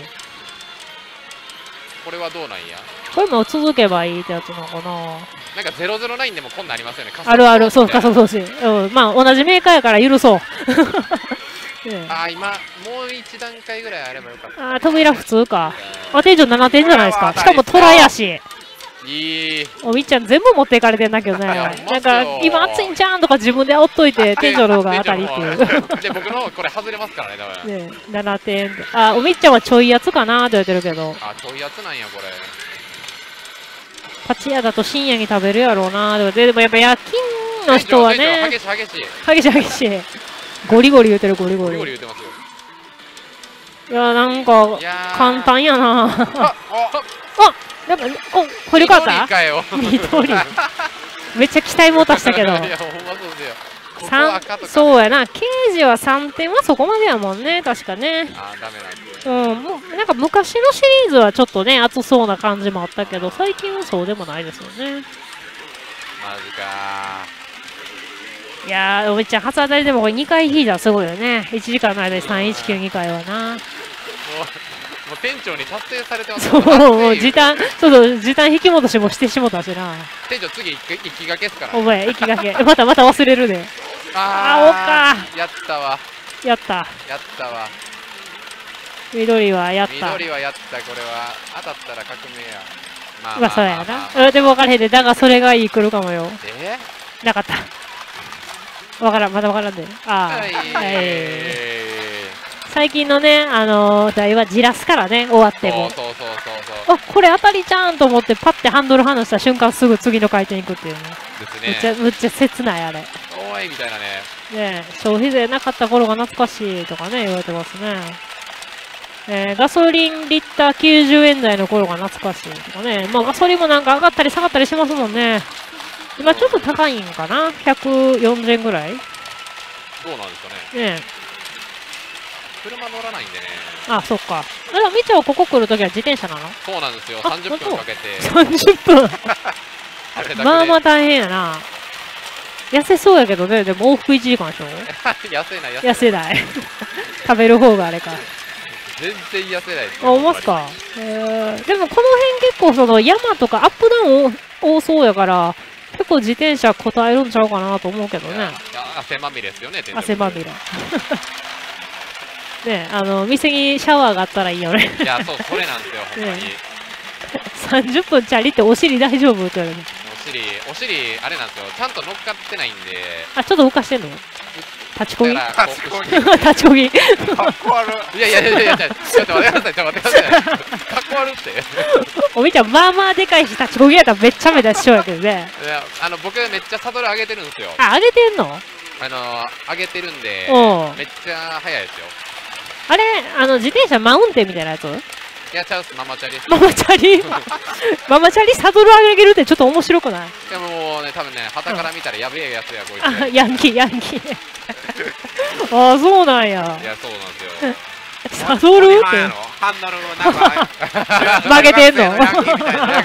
S3: これはどうなんや。
S1: これも続けばいいってやつなのかな。
S3: なんかゼロゼロナインでもこんなんありますよね。
S1: あるある、そう加速装置。うん、まあ同じメーカーやから許そう。
S3: ね、あ、今もう一段階ぐらいあればよかった。
S1: あ、扉普通か。あ、店長ななてんじゃないですか。しかもトラやし。
S3: いい。
S1: おみっちゃん全部持っていかれてんだけどね。なんか今暑いんじゃんとか自分で煽っといて店長の方が当たりっていう。
S3: で僕のこれ外れますからね多分。
S1: ねななてん。あおみっちゃんはちょいやつかなって言われてるけど。
S3: あちょいやつなんやこれ。
S1: パチ屋だと深夜に食べるやろうなーでもやっぱ夜勤の人はね
S3: 激しい激しい
S1: 激しい激しいゴリゴリ言うてるゴリゴリ
S3: ゴリゴリ言うてますよ。
S1: いやなんか簡単やなああなんかおこれよかった
S3: 緑かよ
S1: 緑めっちゃ期待持たしたけど
S3: いやほんまそうですよ。ここ赤とか
S1: そうやな刑事はさんてんはそこまでやもんね確かね
S3: あダメなんです
S1: うん、もうなんか昔のシリーズはちょっとね熱そうな感じもあったけど最近はそうでもないですよね。
S3: マジか
S1: いやーおみっちゃん初当たりでもこれにかい引いたらすごいよねいちじかんの間にさんいちきゅうにかいはな。
S3: もうもう店長に達成されてます
S1: そうもう時短そうそう時短引き戻しもしてしもたしな。
S3: 店長次行きがけっすから
S1: お前行きがけまたまた忘れるであーおっか
S3: やったわ
S1: やった
S3: やったわ
S1: 緑はやった
S3: 緑はやったこれは当たったら革命や。まあ
S1: まあそうやなでも分からへんでだがそれがいい来るかもよ。
S3: え
S1: なかった分からんまだ分からんでああ
S3: はい
S1: 最近のねあのー、台はじらすからね終わっても
S3: そうそうそうそうそう
S1: あこれ当たりちゃんと思ってパッてハンドル離した瞬間すぐ次の回転行くっていうね
S3: です
S1: むっちゃ
S3: ね
S1: むっちゃ切ないあれ
S3: おいみたいなね
S1: ね消費税なかった頃が懐かしいとかね言われてますね。えー、ガソリンリッターきゅうじゅうえん台の頃が懐かしいとかね、まあ、ガソリンもなんか上がったり下がったりしますもんね。今ちょっと高いんかなひゃくよんじゅうえんぐらい
S3: どうなんですかね。
S1: ね
S3: 車乗らないんでね。
S1: あそっかあでもみちゃんはここ来るときは自転車なの。
S3: そうなんですよさんじゅっぷんかけて
S1: さんじゅっぷん
S3: あれだけで
S1: まあまあ大変やな。痩せそうやけどねでも往復いちじかんでしょ
S3: 痩せない
S1: 痩せない食べる方があれか
S3: 全然痩せないです
S1: あ、思いますか。えー、でもこの辺結構その山とかアップダウン多そうやから結構自転車答えるんちゃうかなと思うけどね。
S3: 汗まみれですよね。
S1: 汗まみれ。ねあの店にシャワーがあったらいいよね。
S3: いやそうそれなんですよほんまに。
S1: さんじゅっぷんチャリってお尻大丈夫って言われる。
S3: お尻お尻あれなんですよちゃんと乗っかってないんで。
S1: あちょっと浮かしてんの。立ちこぎ
S2: 立ちこぎ
S1: 立ちこぎか
S2: っこ悪
S3: いやいやいやいやちょっと待ってくださいちょっと待ってくださいかっこ悪って
S1: おみちゃんまあまあでかいし立ちこぎやったらめっちゃ目立ちそうやけどね。
S3: いやあの僕めっちゃサドル上げてるんですよ。
S1: あ上げてんの。
S3: あの上げてるんでめっちゃ速いですよ。
S1: あれあの自転車マウンテンみたいなやつ。
S3: いやちゃうっすママチャリです。
S1: ママチャリママチャリサドル上げるってちょっと面白くない。
S3: でももうね多分ね旗から見たらやべえやつやこいつ。
S1: あヤンキーヤンキーああそうなんや。
S3: いやそうなんですよ。
S1: サドルって
S2: ハンドルをなんか
S1: 曲げてんの
S2: ヤンキーみたいな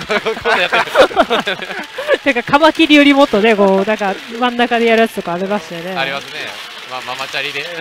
S1: てかカマキリよりもっとねこうなんか真ん中でやるやつとかありましたよね。
S3: ありますね。まあママチャリで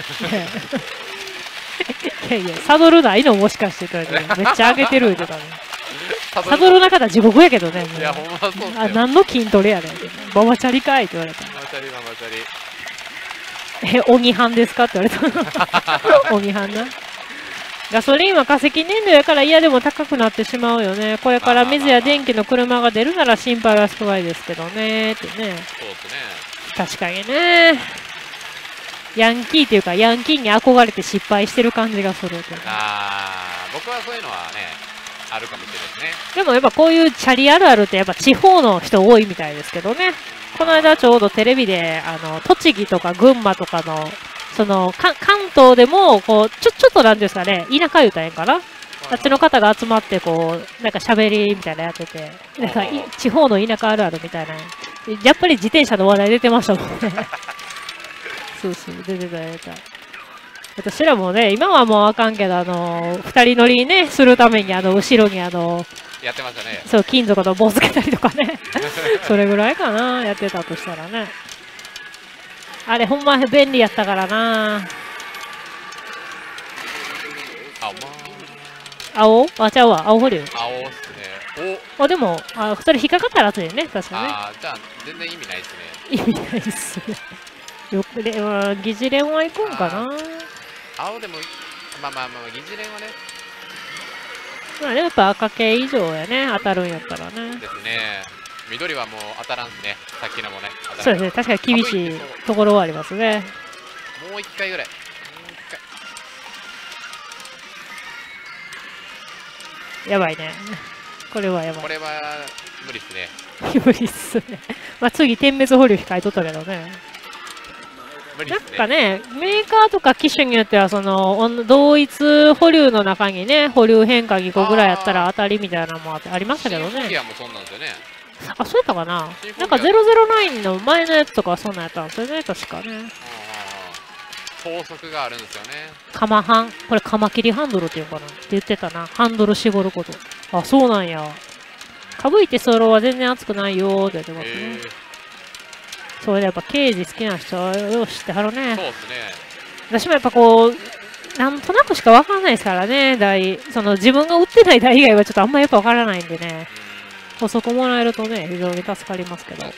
S1: いやいやサドルないのもしかして言ってめっちゃ上げてるとかね。サドルの中地獄やけどね。
S3: いやほんまそうっすよ。
S1: あ何の筋トレやねん。ママチャリかいって言われた。
S3: ママチャリママチャリ。
S1: え鬼班ですかって言われた。鬼班な。ガソリンは化石燃料やから嫌でも高くなってしまうよね。これから水や電気の車が出るなら心配は少ないですけどねってね。
S3: そうですね。
S1: 確かにね。ヤンキーっていうかヤンキーに憧れて失敗してる感じがする。
S3: ああ僕はそういうのはねあるかもしれないですね。
S1: でもやっぱこういうチャリあるあるってやっぱ地方の人多いみたいですけどね。この間ちょうどテレビであの栃木とか群馬とかのその関東でもこうちょちょっとなんですかね田舎言うたらええんかな。あっちの方が集まってこうなんか喋りみたいなやっててなんか地方の田舎あるあるみたいなやっぱり自転車の話題出てましたもんね。そうそう出てた出てた。私らもね今はもうあかんけどあの二人乗りねするためにあの後ろにあの
S3: やってましたね。
S1: そう金属の棒つけたりとかねそれぐらいかなやってたとしたらね。あれほんま便利やったからな。
S3: 青
S1: 青あちゃうわ青保留。
S3: 青っすね。お
S1: あでもあふたり引っかかったら熱いね確かね。
S3: あじゃあ全然意味ないっすね。
S1: 意味ないっすね。よくでは疑似連は行くんかな。
S3: 青でもまあまあまあ疑似連はね
S1: まあでもやっぱ赤系以上やね、当たるんやったらね。
S3: ですね。緑はもう当たらんすね。さっきのもね。
S1: そうですね、確かに厳しいところはありますね。
S3: もう一回ぐらい。もう一回。
S1: やばいね。これはやばい。
S3: これは無理っすね。
S1: 無理っすね。まあ次、点滅保留控えとったけどね。なんかね、メーカーとか機種によっては、その同一保留の中にね、保留変化にごぐらいやったら当たりみたいなのもありましたけどね。
S3: もそうなんですよね。
S1: あ、そうやったかな。なんかゼロゼロナインの前のやつとかはそんなんやったんですよね、確かね。
S3: 高速があるんですよね。
S1: カマハン。これカマ切りハンドルっていうかなって言ってたな。ハンドル絞ること。あ、そうなんや。かぶいてソロは全然熱くないよーって言ってますね。それでやっぱ刑事好きな人はよ知ってはるね。
S3: そうですね。
S1: 私もやっぱこう、なんとなくしかわからないですからね、台。その自分が売ってない台以外はちょっとあんまよくわからないんでね。補足もらえるとね、非常に助かりますけど。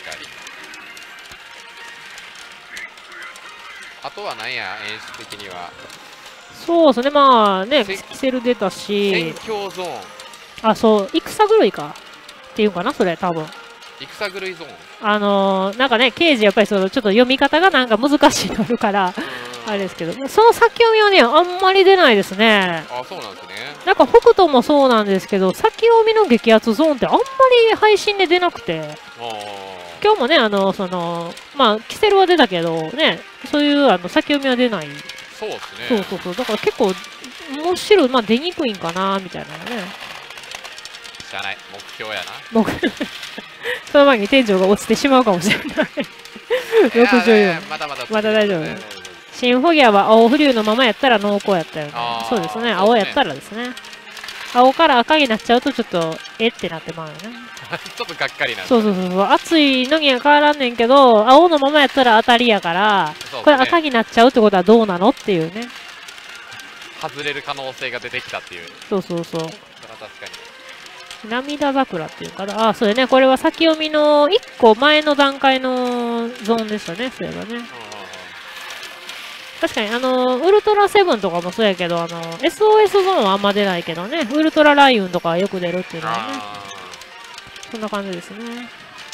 S3: あとはなんや、演出的には。
S1: そうですね、まあね、キセル出たし。
S3: 戦況ゾーン。
S1: あ、そう、戦狂いか。っていうかな、それ、多分。
S3: 戦狂いゾーン。
S1: あのー、なんかね、刑事やっぱりそのちょっと読み方がなんか難しいのあるから、あれですけど、その先読みはね、あんまり出ないですね。
S3: あ、そうなんですね。
S1: なんか北斗もそうなんですけど、先読みの激アツゾーンってあんまり配信で出なくて、今日もね、あの、その、まあ、キセルは出たけど、ね、そういうあの先読みは出ない。
S3: そうですね。
S1: そうそうそう、だから結構、面白い、まあ出にくいんかな、みたいなね。
S3: 知らない、目標やな。
S1: 目その前に天井が落ちてしまうかもしれない。ろくじゅうよん。
S3: まだまだ。
S1: まだ大丈夫。シンフォギアは青フリューのままやったら濃厚やったよね。そうですね。青やったらですね。青から赤になっちゃうとちょっと、えってなってまうよね。
S3: ちょっとがっかりなん
S1: そうそうそうそう。熱いのには変わらんねんけど、青のままやったら当たりやから、これ赤になっちゃうってことはどうなのっていうね。
S3: 外れる可能性が出てきたっていう。
S1: そうそうそう。それは
S3: 確かに。
S1: 涙桜っていうかな。あ、そうやね。これは先読みのいっこまえの段階のゾーンでしたね。そういえばね。確かに、あの、ウルトラセブンとかもそうやけど、あの、エスオーエス ゾーンはあんま出ないけどね。ウルトラライウンとかはよく出るっていうのはね。そんな感じですね。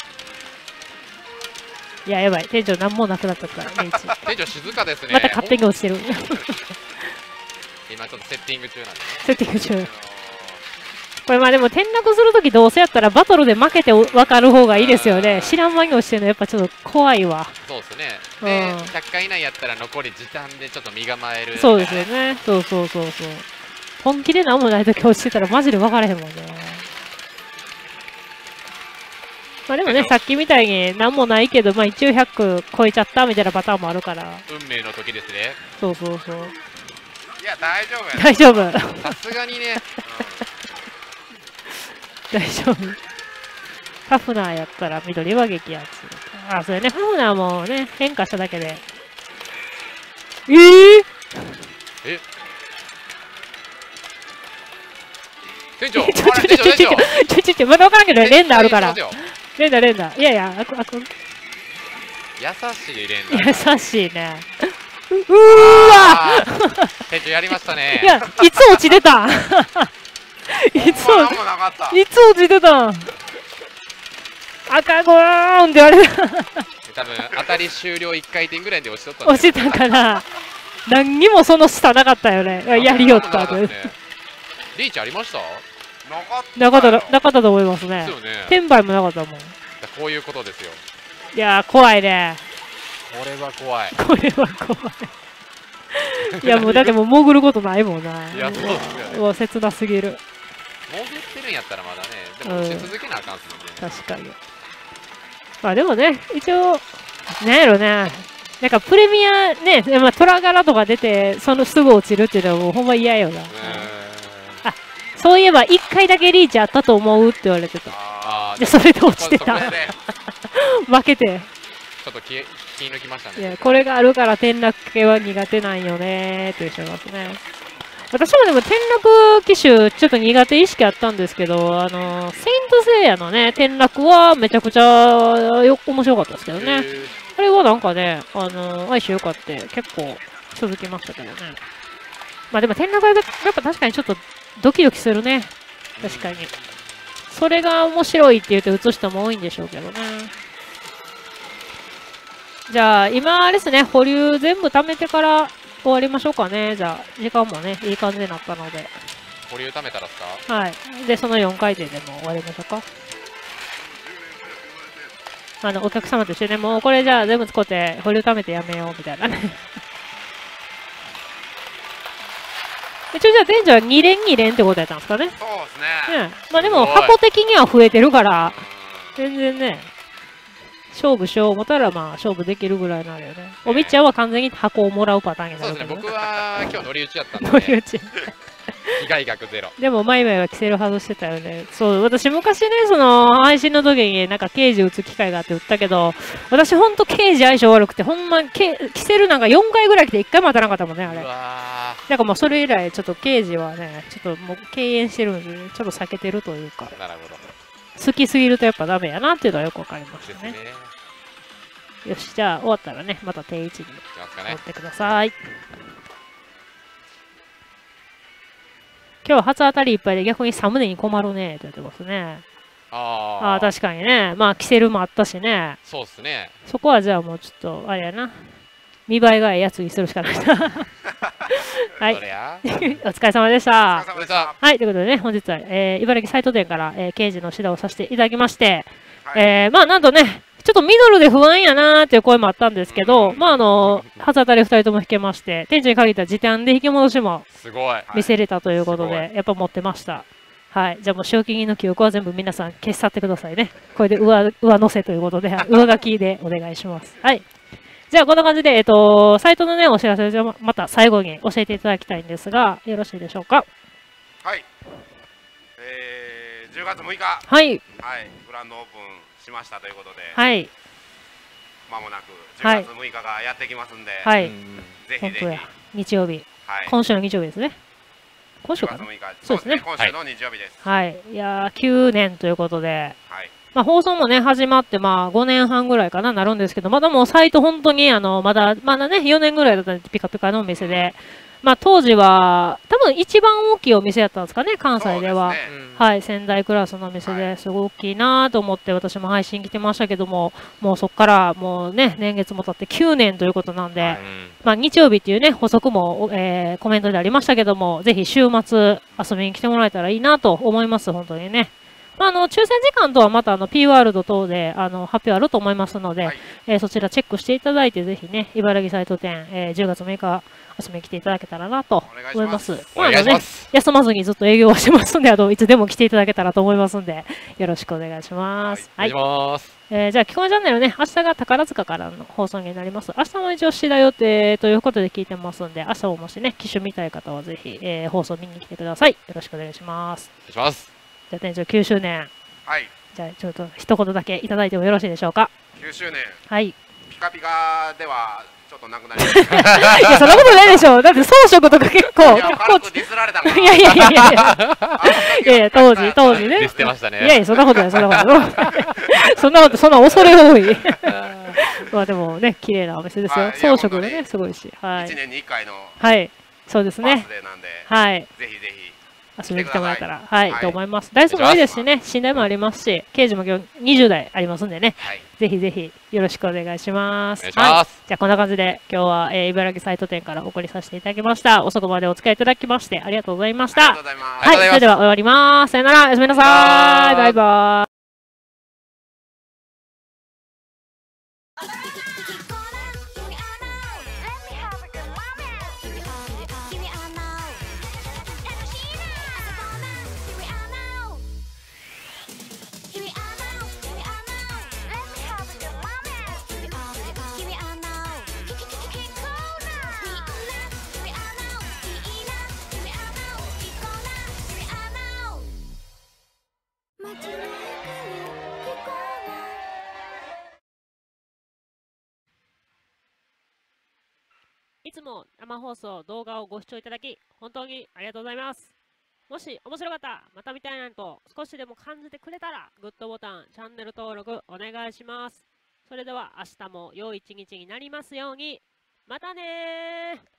S1: いや、やばい。店長なんもなくなっちゃった。
S3: 店長静かですね。
S1: また勝手に落ちてる。
S3: 今ちょっとセッティング中なんで、ね。
S1: セッティング中。これまあでも転落するときどうせやったらバトルで負けて分かる方がいいですよね。知らん間に落ちてるのやっぱちょっと怖いわ。
S3: そうですね。で、ひゃっかい以内やったら残り時短でちょっと身構える。
S1: そうですよね。そうそうそうそう。本気で何もないとき落ちてたらマジで分からへんもんね。まあでもね、さっきみたいに何もないけど、まあ一応ひゃく超えちゃったみたいなパターンもあるから。
S3: 運命の時ですね。
S1: そうそうそう。
S2: いや、大丈夫や。
S1: 大丈夫。
S3: さすがにね。
S1: 大丈夫。ファフナーやったら緑は激アツ。あ、それね、ファフナーもね、変化しただけで。えー、
S3: え店長
S1: ちょちょちょちょちょちょちょちょまだ分からんけど、連打あるから。連打連打。いやいや、あくあく。
S3: 優しい連打。
S1: 優しいね。うーわ
S3: 店長やりましたね。
S1: いや、いつ落ちてたいつ落いつ落ちてたん赤ゴーンって言われた
S3: 多分当たり終了いっかい転ぐらいで落ちとった
S1: 落ちたから何にもその下なかったよね。やりよったって、ね、
S3: リーチありました
S1: なかったなかったと思いますね。転売もなかったもん。
S3: こういうことですよ。
S1: いやー怖いね。
S3: これは怖い。
S1: これは怖いいやもうだってもう潜ることないもんな。
S3: いやそうですよね。
S1: もう切なすぎる。
S3: 潜ってるんやったらまだね、でも落ち続けなあかんっすもんね。
S1: 確かに。まあでもね、一応、なんやろね、なんかプレミアね、まあ、トラ柄とか出て、そのすぐ落ちるっていうのはもうほんま嫌よな。あ、そういえばいっかいだけリーチあったと思うって言われてた。で、それで落ちてた。負けて。
S3: ちょっと気気抜きましたね。
S1: いや、これがあるから転落系は苦手なんよねーって言ってますね。私もでも転落機種ちょっと苦手意識あったんですけど、あの、セイントセイヤのね、転落はめちゃくちゃよ面白かったですけどね。あれはなんかね、あの、相性良かって結構続きましたけどね。まあでも転落はやっぱ確かにちょっとドキドキするね。 確かに。それが面白いって言って打つ人も多いんでしょうけどね。じゃあ、今あれですね、保留全部貯めてから終わりましょうかね。じゃあ、時間もね、いい感じになったので。
S3: 保留貯めたらですか？
S1: はい。で、そのよんかい転でも終わりましょうか。あの、お客様と一緒にね、もうこれじゃあ全部使って、保留貯めてやめようみたいなね。一応じゃあ店長はに連に連ってことやったんですかね。
S2: そうですね。
S1: ね、まあでも箱的には増えてるから、全然ね、勝負しよう思ったらまあ勝負できるぐらいになるよね。おみっちゃんは完全に箱をもらうパターンになるけど、ね。
S3: そうですね、僕は今日乗り打ちやったんで、
S1: 乗り打ち。
S3: 被害額ゼロ。
S1: でも、マイマイはキセル外してたよね。そう、私昔ね、その、配信の時になんか刑事打つ機会があって打ったけど、私ほんと刑事相性悪くて、ほんま、キセルなんかよんかいぐらい来ていっかいも当たらなかったもんね、あれ。
S3: うわ
S1: だからもうそれ以来、ちょっと刑事はね、ちょっともう敬遠してるんで、ね、ちょっと避けてるというか、
S3: なるほど。
S1: 好きすぎるとやっぱダメやなっていうのはよくわかりましたね。
S3: ですね。
S1: よし、じゃあ終わったらね、また定位置に
S3: いきますかね。
S1: 持ってください。今日は初当たりいっぱいで逆にサムネに困るねって言ってますね。
S3: あ
S1: ああ、確かにね。まあ、キセルもあったしね。
S3: そうっすね。
S1: そこはじゃあもうちょっと、あれやな。見栄えがいいやつにするしかないな。はい。お疲れ様でした。
S2: お疲れ様でした。
S1: はい、ということでね、本日は、えー、茨城サイト店から、えー、刑事の指導をさせていただきまして、はい、えー、まあ、なんとね、ちょっとミドルで不安やなーっていう声もあったんですけど、まあ、あの、初当たりふたりとも引けまして、店長に限った時短で引き戻しも見せれたということで、やっぱ持ってました。はい。じゃあもう賞金の記憶は全部皆さん消し去ってくださいね。これで上、上乗せということで、上書きでお願いします。はい。じゃあこんな感じで、えっと、サイトのね、お知らせをまた最後に教えていただきたいんですが、よろしいでしょうか。
S2: はい。えー、じゅうがつむいか。
S1: はい。
S2: はい。グランドオープンしましたということで。
S1: はい。
S2: まもなくじゅうがつむいかがやってきますんで。
S1: はい。
S2: ぜひぜひ。
S1: 日曜日。
S2: はい。
S1: 今週の日曜日ですね。今週かな。そうですね。
S2: 今週の日曜日です。
S1: はい。いやー、きゅうねんということで。はい。まあ、放送もね、始まって、まあ、ごねんはんぐらいかな、なるんですけど、まだもうサイト本当に、あの、まだ、まだね、よねんぐらいだったんで、ピカピカのお店で、まあ、当時は、多分一番大きいお店やったんですかね、関西では。はい、仙台クラスのお店ですごい大きいなと思って、私も配信来てましたけども、もうそこからもうね、年月も経ってきゅうねんということなんで、まあ、日曜日っていうね、補足も、えー、コメントでありましたけども、ぜひ週末遊びに来てもらえたらいいなと思います、本当にね。まあ、あの抽選時間とはまたあの P ワールド等であの発表あると思いますので、はい、えー、そちらチェックしていただいて、ぜひね、茨城サイト店、えー、じゅうがつむいか遊びに来ていただけたらなと思います。
S3: お願いします。
S1: 休まずにずっと営業はしてますんで、あのいつでも来ていただけたらと思いますんで、よろしくお願いします。
S3: はい。はい、お願いします。
S1: えー、じゃあ、きこねチャンネルね、明日が宝塚からの放送になります。明日も一応次第予定ということで聞いてますんで、明日ももしね、機種見たい方はぜひ、えー、放送見に来てください。よろしくお願いします。
S3: お願いします。
S1: じゃあ、店長きゅうしゅうねん。
S2: はい。
S1: じゃあちょっと一言だけいただいてもよろしいでしょうか。
S2: きゅうしゅうねん。
S1: はい。
S2: ピカピカではちょっとなくなりました。
S1: いやそんなことないでしょう。だって装飾とか結構
S2: 結構ディスられたから。
S1: いやいやいやいやいやいや当時当時ね。
S3: ディスってましたね。
S1: いやいやそんなことないそんなことない。そんなことそんな恐れ多い。まあでもね綺麗なお店ですよ。装飾でねすごいし。はい。
S2: いちねんにいっかいの。
S1: はい。そうですね。
S2: バースデーなんで。
S1: はい。
S2: ぜひぜひ。
S1: 遊びに来てもらえたら、はい、と思います。ダイソーもいいですしね、寝台もありますし、刑事も今日にじゅうだいありますんでね、ぜひぜひよろしくお願いします。
S3: お願いします。
S1: じゃあこんな感じで今日は、えー、茨城サイト店からお送りさせていただきました。遅くまでお付き合いいただきましてありがとうございました。
S2: ありがとうございます。
S1: はい、それでは終わります。さよなら、おやすみなさい。バイバーイ。いつも生放送、動画をご視聴いただき、本当にありがとうございます。もし面白かった、また見たいなと少しでも感じてくれたら、グッドボタン、チャンネル登録お願いします。それでは明日も良い一日になりますように。またねー。